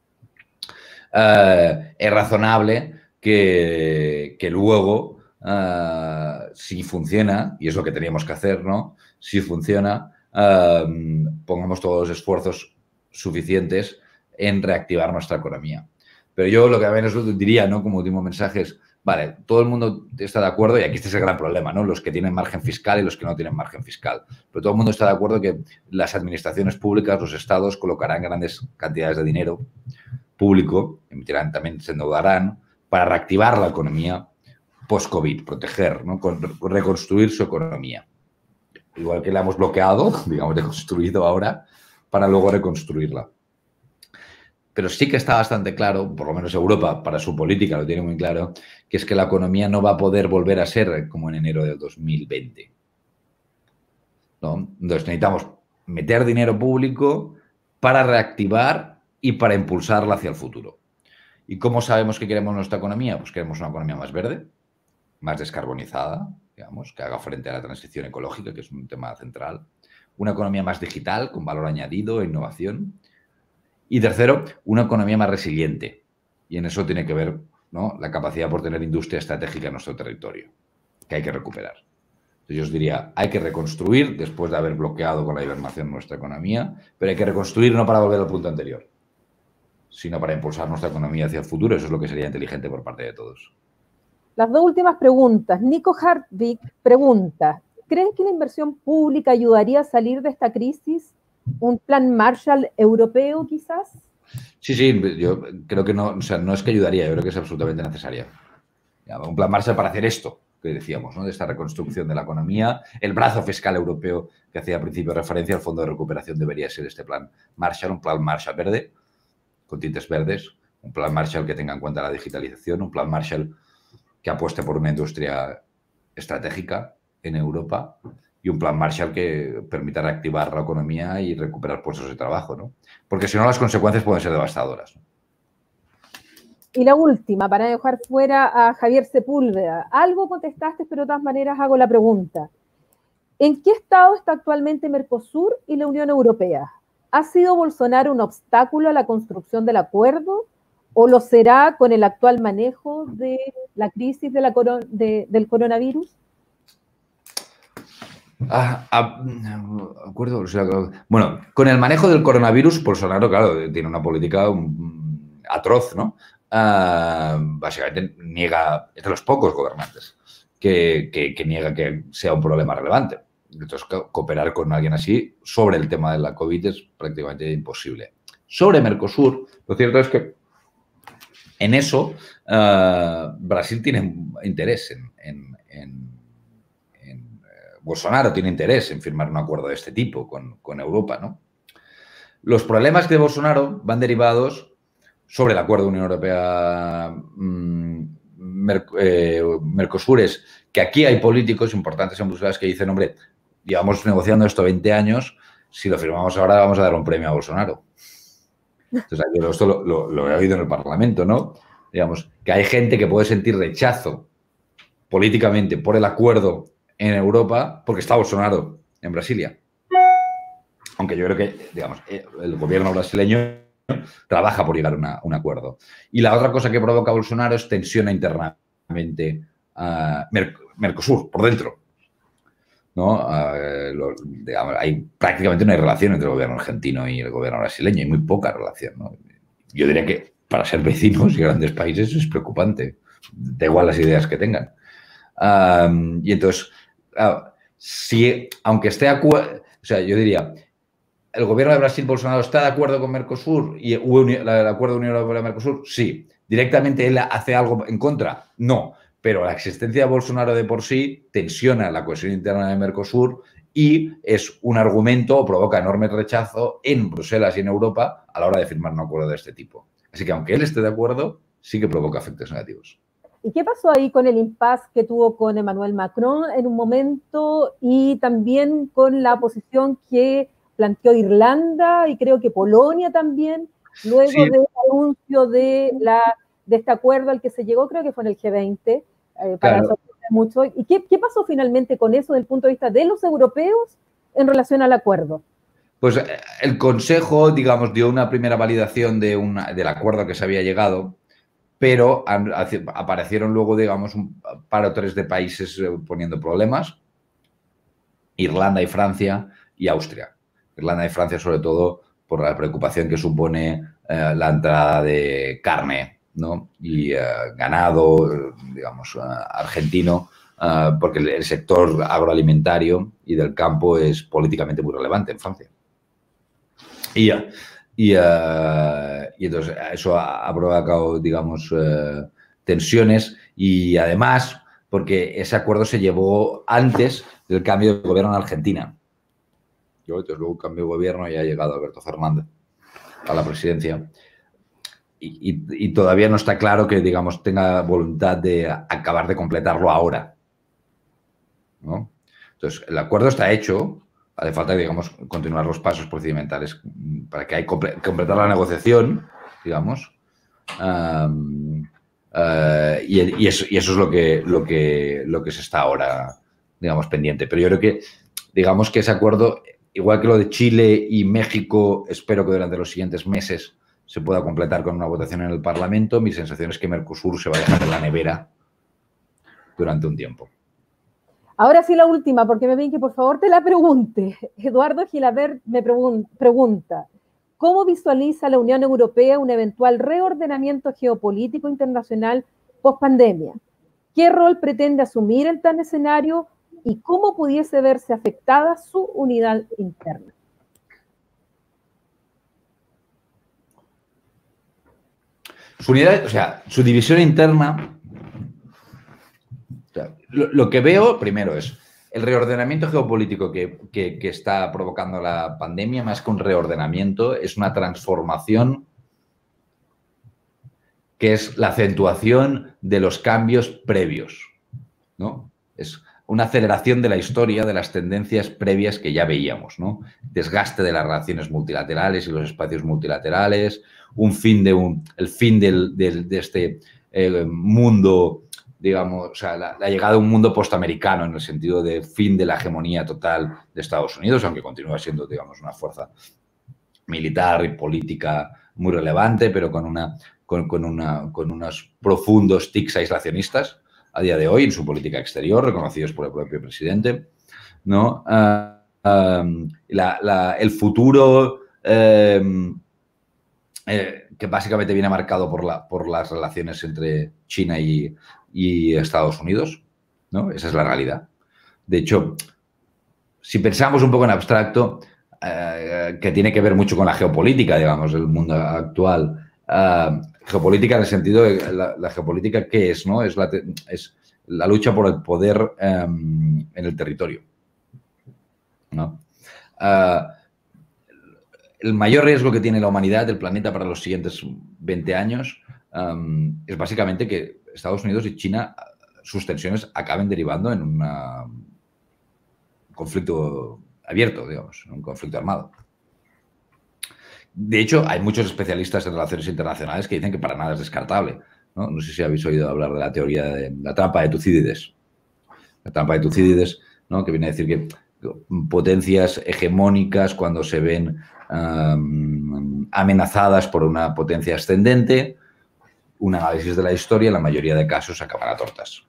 Uh, es razonable que, que luego, uh, si funciona, y es lo que teníamos que hacer, ¿no? Si funciona, uh, pongamos todos los esfuerzos suficientes en reactivar nuestra economía. Pero yo lo que a menos diría, ¿no? Como último mensaje es, vale, todo el mundo está de acuerdo, y aquí este es el gran problema, ¿no? Los que tienen margen fiscal y los que no tienen margen fiscal. Pero todo el mundo está de acuerdo que las administraciones públicas, los estados, colocarán grandes cantidades de dinero público, emitirán, también se endeudarán para reactivar la economía post-COVID, proteger, ¿no? Con, reconstruir su economía. Igual que la hemos bloqueado, digamos, reconstruido ahora, para luego reconstruirla. Pero sí que está bastante claro, por lo menos Europa, para su política lo tiene muy claro, que es que la economía no va a poder volver a ser como en enero del dos mil veinte, ¿no? Entonces necesitamos meter dinero público para reactivar y para impulsarla hacia el futuro. ¿Y cómo sabemos que queremos nuestra economía? Pues queremos una economía más verde, más descarbonizada, digamos, que haga frente a la transición ecológica, que es un tema central. Una economía más digital, con valor añadido e innovación. Y tercero, una economía más resiliente. Y en eso tiene que ver, ¿no? La capacidad por tener industria estratégica en nuestro territorio, que hay que recuperar. Entonces yo os diría, hay que reconstruir después de haber bloqueado con la hibernación nuestra economía, pero hay que reconstruir no para volver al punto anterior, sino para impulsar nuestra economía hacia el futuro. Eso es lo que sería inteligente por parte de todos. Las dos últimas preguntas. Nico Hartwig pregunta, ¿creen que la inversión pública ayudaría a salir de esta crisis? ¿Un plan Marshall europeo quizás? Sí, sí, yo creo que no, o sea, no es que ayudaría, yo creo que es absolutamente necesaria. Un plan Marshall para hacer esto que decíamos, ¿no? De esta reconstrucción de la economía. El brazo fiscal europeo que hacía al principio referencia al Fondo de Recuperación debería ser este plan Marshall, un plan Marshall verde, con tintes verdes, un plan Marshall que tenga en cuenta la digitalización, un plan Marshall que apueste por una industria estratégica en Europa y un plan Marshall que permita reactivar la economía y recuperar puestos de trabajo, ¿no? Porque si no, las consecuencias pueden ser devastadoras, ¿no? Y la última, para dejar fuera a Javier Sepúlveda. Algo contestaste, pero de todas maneras hago la pregunta. ¿En qué estado está actualmente Mercosur y la Unión Europea? ¿Ha sido Bolsonaro un obstáculo a la construcción del acuerdo o lo será con el actual manejo de la crisis de la coron de, del coronavirus? Ah, ah, acuerdo, o sea, bueno, con el manejo del coronavirus, Bolsonaro, claro, tiene una política um, atroz, ¿no? Uh, básicamente niega, es de los pocos gobernantes que, que, que niega que sea un problema relevante. Entonces, cooperar con alguien así sobre el tema de la COVID es prácticamente imposible. Sobre Mercosur, lo cierto es que en eso uh, Brasil tiene interés en, en, en, en uh, Bolsonaro tiene interés en firmar un acuerdo de este tipo con, con Europa, ¿no? Los problemas de Bolsonaro van derivados sobre el acuerdo de Unión Europea Mer, eh, Mercosur, es que aquí hay políticos importantes en Bruselas que dicen, hombre, llevamos negociando esto veinte años, si lo firmamos ahora vamos a dar un premio a Bolsonaro. Entonces, yo esto lo, lo, lo he oído en el Parlamento, ¿no? Digamos, que hay gente que puede sentir rechazo políticamente por el acuerdo en Europa porque está Bolsonaro en Brasilia. Aunque yo creo que, digamos, el gobierno brasileño trabaja por llegar a un acuerdo. Y la otra cosa que provoca Bolsonaro es tensión internamente a uh, Mercosur, por dentro, ¿no? Uh, lo, digamos, hay, prácticamente no hay relación entre el gobierno argentino y el gobierno brasileño, hay muy poca relación, ¿no? Yo diría que para ser vecinos y grandes países es preocupante, da igual las ideas que tengan. Um, y entonces, uh, si, aunque esté acuerdo, o sea, yo diría, ¿el gobierno de Brasil, Bolsonaro, está de acuerdo con Mercosur y el acuerdo de Unión Europea-Mercosur? Sí. ¿Directamente él hace algo en contra? No. Pero la existencia de Bolsonaro de por sí tensiona la cohesión interna de Mercosur y es un argumento o provoca enorme rechazo en Bruselas y en Europa a la hora de firmar un acuerdo de este tipo. Así que aunque él esté de acuerdo, sí que provoca efectos negativos. ¿Y qué pasó ahí con el impasse que tuvo con Emmanuel Macron en un momento y también con la posición que planteó Irlanda y creo que Polonia también, luego sí. del anuncio de, la, de este acuerdo al que se llegó, creo que fue en el G veinte, eh, para claro. sorprender mucho. ¿Y qué, qué pasó finalmente con eso desde el punto de vista de los europeos en relación al acuerdo? Pues el Consejo, digamos, dio una primera validación de una, del acuerdo que se había llegado, pero han, aparecieron luego, digamos, un par o tres de países poniendo problemas, Irlanda y Francia y Austria. Irlanda y Francia, sobre todo, por la preocupación que supone eh, la entrada de carne, ¿no? Y eh, ganado, digamos, uh, argentino, uh, porque el, el sector agroalimentario y del campo es políticamente muy relevante en Francia. Y, y, uh, y entonces eso ha, ha provocado, digamos, uh, tensiones y además porque ese acuerdo se llevó antes del cambio de gobierno en Argentina. Entonces, luego cambió de gobierno y ha llegado Alberto Fernández a la presidencia. Y, y, y todavía no está claro que, digamos, tenga voluntad de acabar de completarlo ahora, ¿no? Entonces, el acuerdo está hecho, hace falta, digamos, continuar los pasos procedimentales para que hay que completar la negociación, digamos, um, uh, y, y, eso, y eso es lo que, lo, que, lo que se está ahora, digamos, pendiente. Pero yo creo que, digamos, que ese acuerdo, igual que lo de Chile y México, espero que durante los siguientes meses se pueda completar con una votación en el Parlamento. Mi sensación es que Mercosur se va a dejar en la nevera durante un tiempo. Ahora sí la última, porque me ven que por favor te la pregunte. Eduardo Gilabert me pregun pregunta, ¿cómo visualiza la Unión Europea un eventual reordenamiento geopolítico internacional post-pandemia? ¿Qué rol pretende asumir en tal escenario y cómo pudiese verse afectada su unidad interna? Su unidad, o sea, su división interna, o sea, lo, lo que veo primero es el reordenamiento geopolítico que, que, que está provocando la pandemia, más que un reordenamiento, es una transformación que es la acentuación de los cambios previos, ¿no? Es una aceleración de la historia, de las tendencias previas que ya veíamos, ¿no? Desgaste de las relaciones multilaterales y los espacios multilaterales, un fin de un, el fin del, del, de este eh, mundo, digamos, o sea, la, la llegada de un mundo postamericano en el sentido de fin de la hegemonía total de Estados Unidos, aunque continúa siendo, digamos, una fuerza militar y política muy relevante, pero con, una, con, con, una, con unos profundos tics aislacionistas a día de hoy en su política exterior, reconocidos por el propio presidente, ¿no? Uh, um, la, la, el futuro eh, eh, que básicamente viene marcado por, la, por las relaciones entre China y, y Estados Unidos, ¿no? Esa es la realidad. De hecho, si pensamos un poco en abstracto, eh, que tiene que ver mucho con la geopolítica, digamos, del mundo actual, Uh, geopolítica en el sentido de la, la geopolítica, ¿qué es? ¿No? Es, la, es la lucha por el poder um, en el territorio, ¿no? Uh, el mayor riesgo que tiene la humanidad, el planeta, para los siguientes veinte años um, es básicamente que Estados Unidos y China, sus tensiones acaben derivando en una, un conflicto abierto, digamos, un conflicto armado. De hecho, hay muchos especialistas en relaciones internacionales que dicen que para nada es descartable, ¿no? No sé si habéis oído hablar de la teoría de la trampa de Tucídides. La trampa de Tucídides, ¿no? Que viene a decir que potencias hegemónicas, cuando se ven um, amenazadas por una potencia ascendente, un análisis de la historia, en la mayoría de casos, acaban a tortas,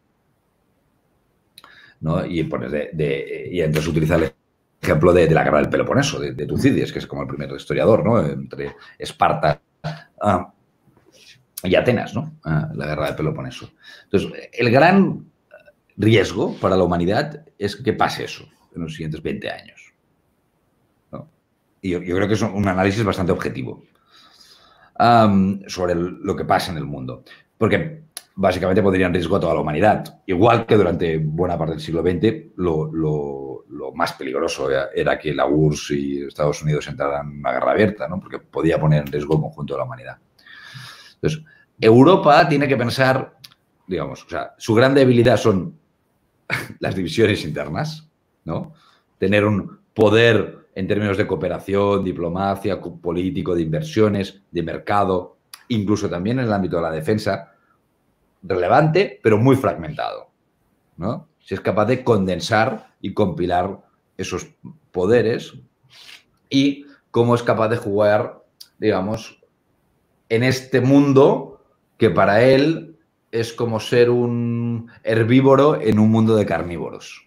¿no? Y, pues, de, de, y entonces utiliza el ejemplo de, de la guerra del Peloponeso, de, de Tucídides, que es como el primer historiador, ¿no? Entre Esparta uh, y Atenas, ¿no? Uh, la guerra del Peloponeso. Entonces, el gran riesgo para la humanidad es que pase eso en los siguientes veinte años, ¿no? Y yo, yo creo que es un análisis bastante objetivo um, sobre el, lo que pasa en el mundo. Porque básicamente pondría en riesgo a toda la humanidad. Igual que durante buena parte del siglo veinte, lo, lo, lo más peligroso era, era que la U R S S y Estados Unidos entraran en una guerra abierta, ¿no? Porque podía poner en riesgo el conjunto de la humanidad. Entonces, Europa tiene que pensar, digamos, o sea, su gran debilidad son las divisiones internas, ¿no? Tener un poder en términos de cooperación, diplomacia, político, de inversiones, de mercado, incluso también en el ámbito de la defensa, relevante, pero muy fragmentado, ¿no? Si es capaz de condensar y compilar esos poderes y cómo es capaz de jugar, digamos, en este mundo que para él es como ser un herbívoro en un mundo de carnívoros.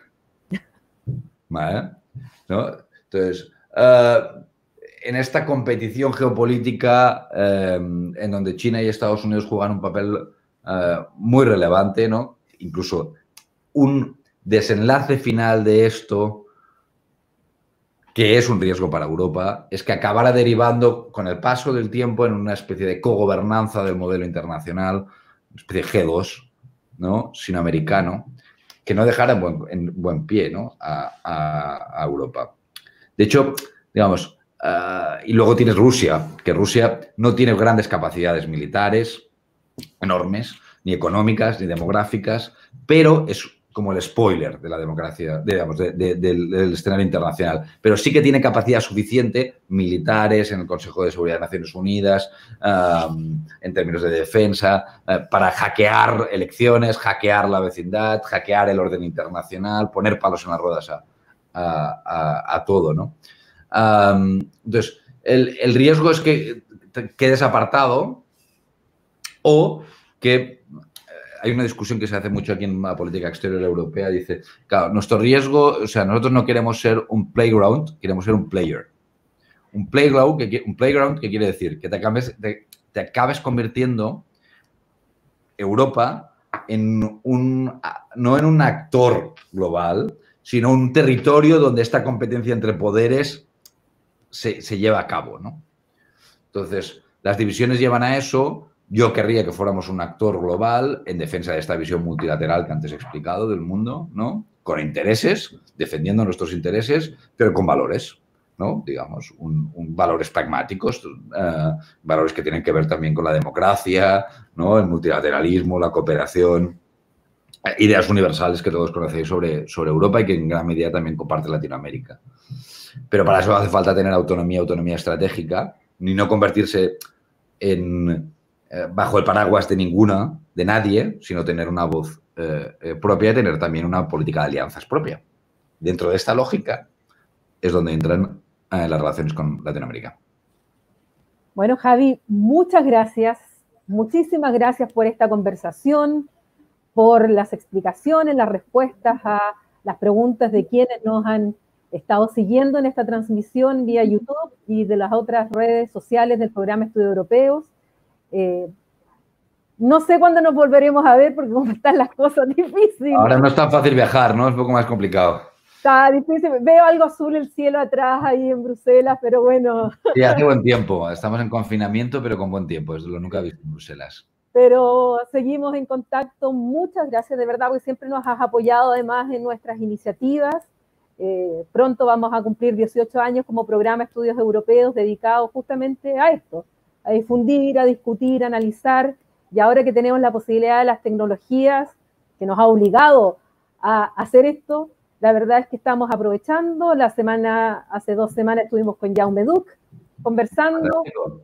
¿Vale? ¿No? Entonces, uh, en esta competición geopolítica uh, en donde China y Estados Unidos juegan un papel uh, muy relevante, ¿no? Incluso un desenlace final de esto, que es un riesgo para Europa, es que acabará derivando con el paso del tiempo en una especie de cogobernanza del modelo internacional, una especie de G dos, ¿no? Sinoamericano, que no dejara en buen, en buen pie, ¿no? a, a, a Europa. De hecho, digamos, uh, y luego tienes Rusia, que Rusia no tiene grandes capacidades militares enormes, ni económicas, ni demográficas, pero es como el spoiler de la democracia, digamos, de, de, del, del escenario internacional. Pero sí que tiene capacidad suficiente, militares en el Consejo de Seguridad de Naciones Unidas, um, en términos de defensa, uh, para hackear elecciones, hackear la vecindad, hackear el orden internacional, poner palos en las ruedas a, a, a, a todo, ¿no? Um, entonces, el, el riesgo es que te quedes apartado o que hay una discusión que se hace mucho aquí en la política exterior europea, dice, claro, nuestro riesgo, o sea, nosotros no queremos ser un playground, queremos ser un player. Un playground, que, un playground, ¿qué quiere decir? Que te acabes, te, te acabes convirtiendo Europa en un, no en un actor global, sino un territorio donde esta competencia entre poderes se, se lleva a cabo, ¿no? Entonces, las divisiones llevan a eso. Yo querría que fuéramos un actor global en defensa de esta visión multilateral que antes he explicado del mundo, ¿no? Con intereses, defendiendo nuestros intereses, pero con valores, ¿no? Digamos, un, un valores pragmáticos, uh, valores que tienen que ver también con la democracia, ¿no? El multilateralismo, la cooperación, ideas universales que todos conocéis sobre, sobre Europa y que en gran medida también comparte Latinoamérica. Pero para eso hace falta tener autonomía, autonomía estratégica, ni no convertirse en, eh, bajo el paraguas de ninguna, de nadie, sino tener una voz eh, eh, propia y tener también una política de alianzas propia. Dentro de esta lógica es donde entran eh, las relaciones con Latinoamérica. Bueno, Javi, muchas gracias. Muchísimas gracias por esta conversación, por las explicaciones, las respuestas a las preguntas de quienes nos han estado siguiendo en esta transmisión vía YouTube y de las otras redes sociales del programa Estudios Europeos. Eh, no sé cuándo nos volveremos a ver porque como están las cosas difíciles. Ahora no es tan fácil viajar, ¿no? Es un poco más complicado. Está difícil. Veo algo azul el cielo atrás ahí en Bruselas, pero bueno. Sí, hace buen tiempo. Estamos en confinamiento, pero con buen tiempo. Es lo nunca visto en Bruselas. Pero seguimos en contacto. Muchas gracias de verdad, porque siempre nos has apoyado además en nuestras iniciativas. Eh, pronto vamos a cumplir dieciocho años como programa Estudios Europeos dedicado justamente a esto, a difundir, a discutir, a analizar. Y ahora que tenemos la posibilidad de las tecnologías, que nos ha obligado a hacer esto, la verdad es que estamos aprovechando. La semana, hace dos semanas estuvimos con Jaume Duc conversando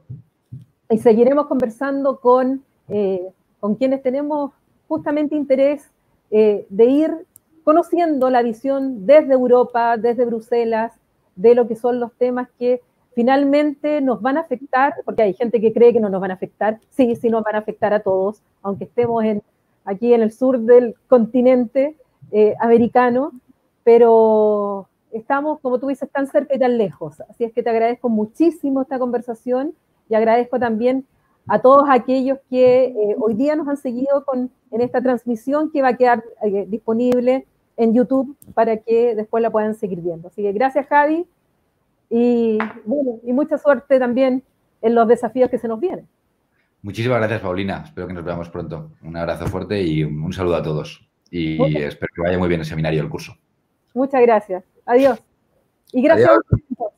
y seguiremos conversando con, eh, con quienes tenemos justamente interés eh, de ir conociendo la visión desde Europa, desde Bruselas, de lo que son los temas que finalmente nos van a afectar, porque hay gente que cree que no nos van a afectar. Sí, sí nos van a afectar a todos, aunque estemos en, aquí en el sur del continente eh, americano, pero estamos, como tú dices, tan cerca y tan lejos. Así es que te agradezco muchísimo esta conversación y agradezco también a todos aquellos que eh, hoy día nos han seguido con, en esta transmisión que va a quedar eh, disponible en YouTube para que después la puedan seguir viendo. Así que gracias, Javi, y, bueno, y mucha suerte también en los desafíos que se nos vienen. Muchísimas gracias, Paulina. Espero que nos veamos pronto. Un abrazo fuerte y un saludo a todos. Y muchas, espero que vaya muy bien el seminario, el curso. Muchas gracias. Adiós. Y gracias Adiós. a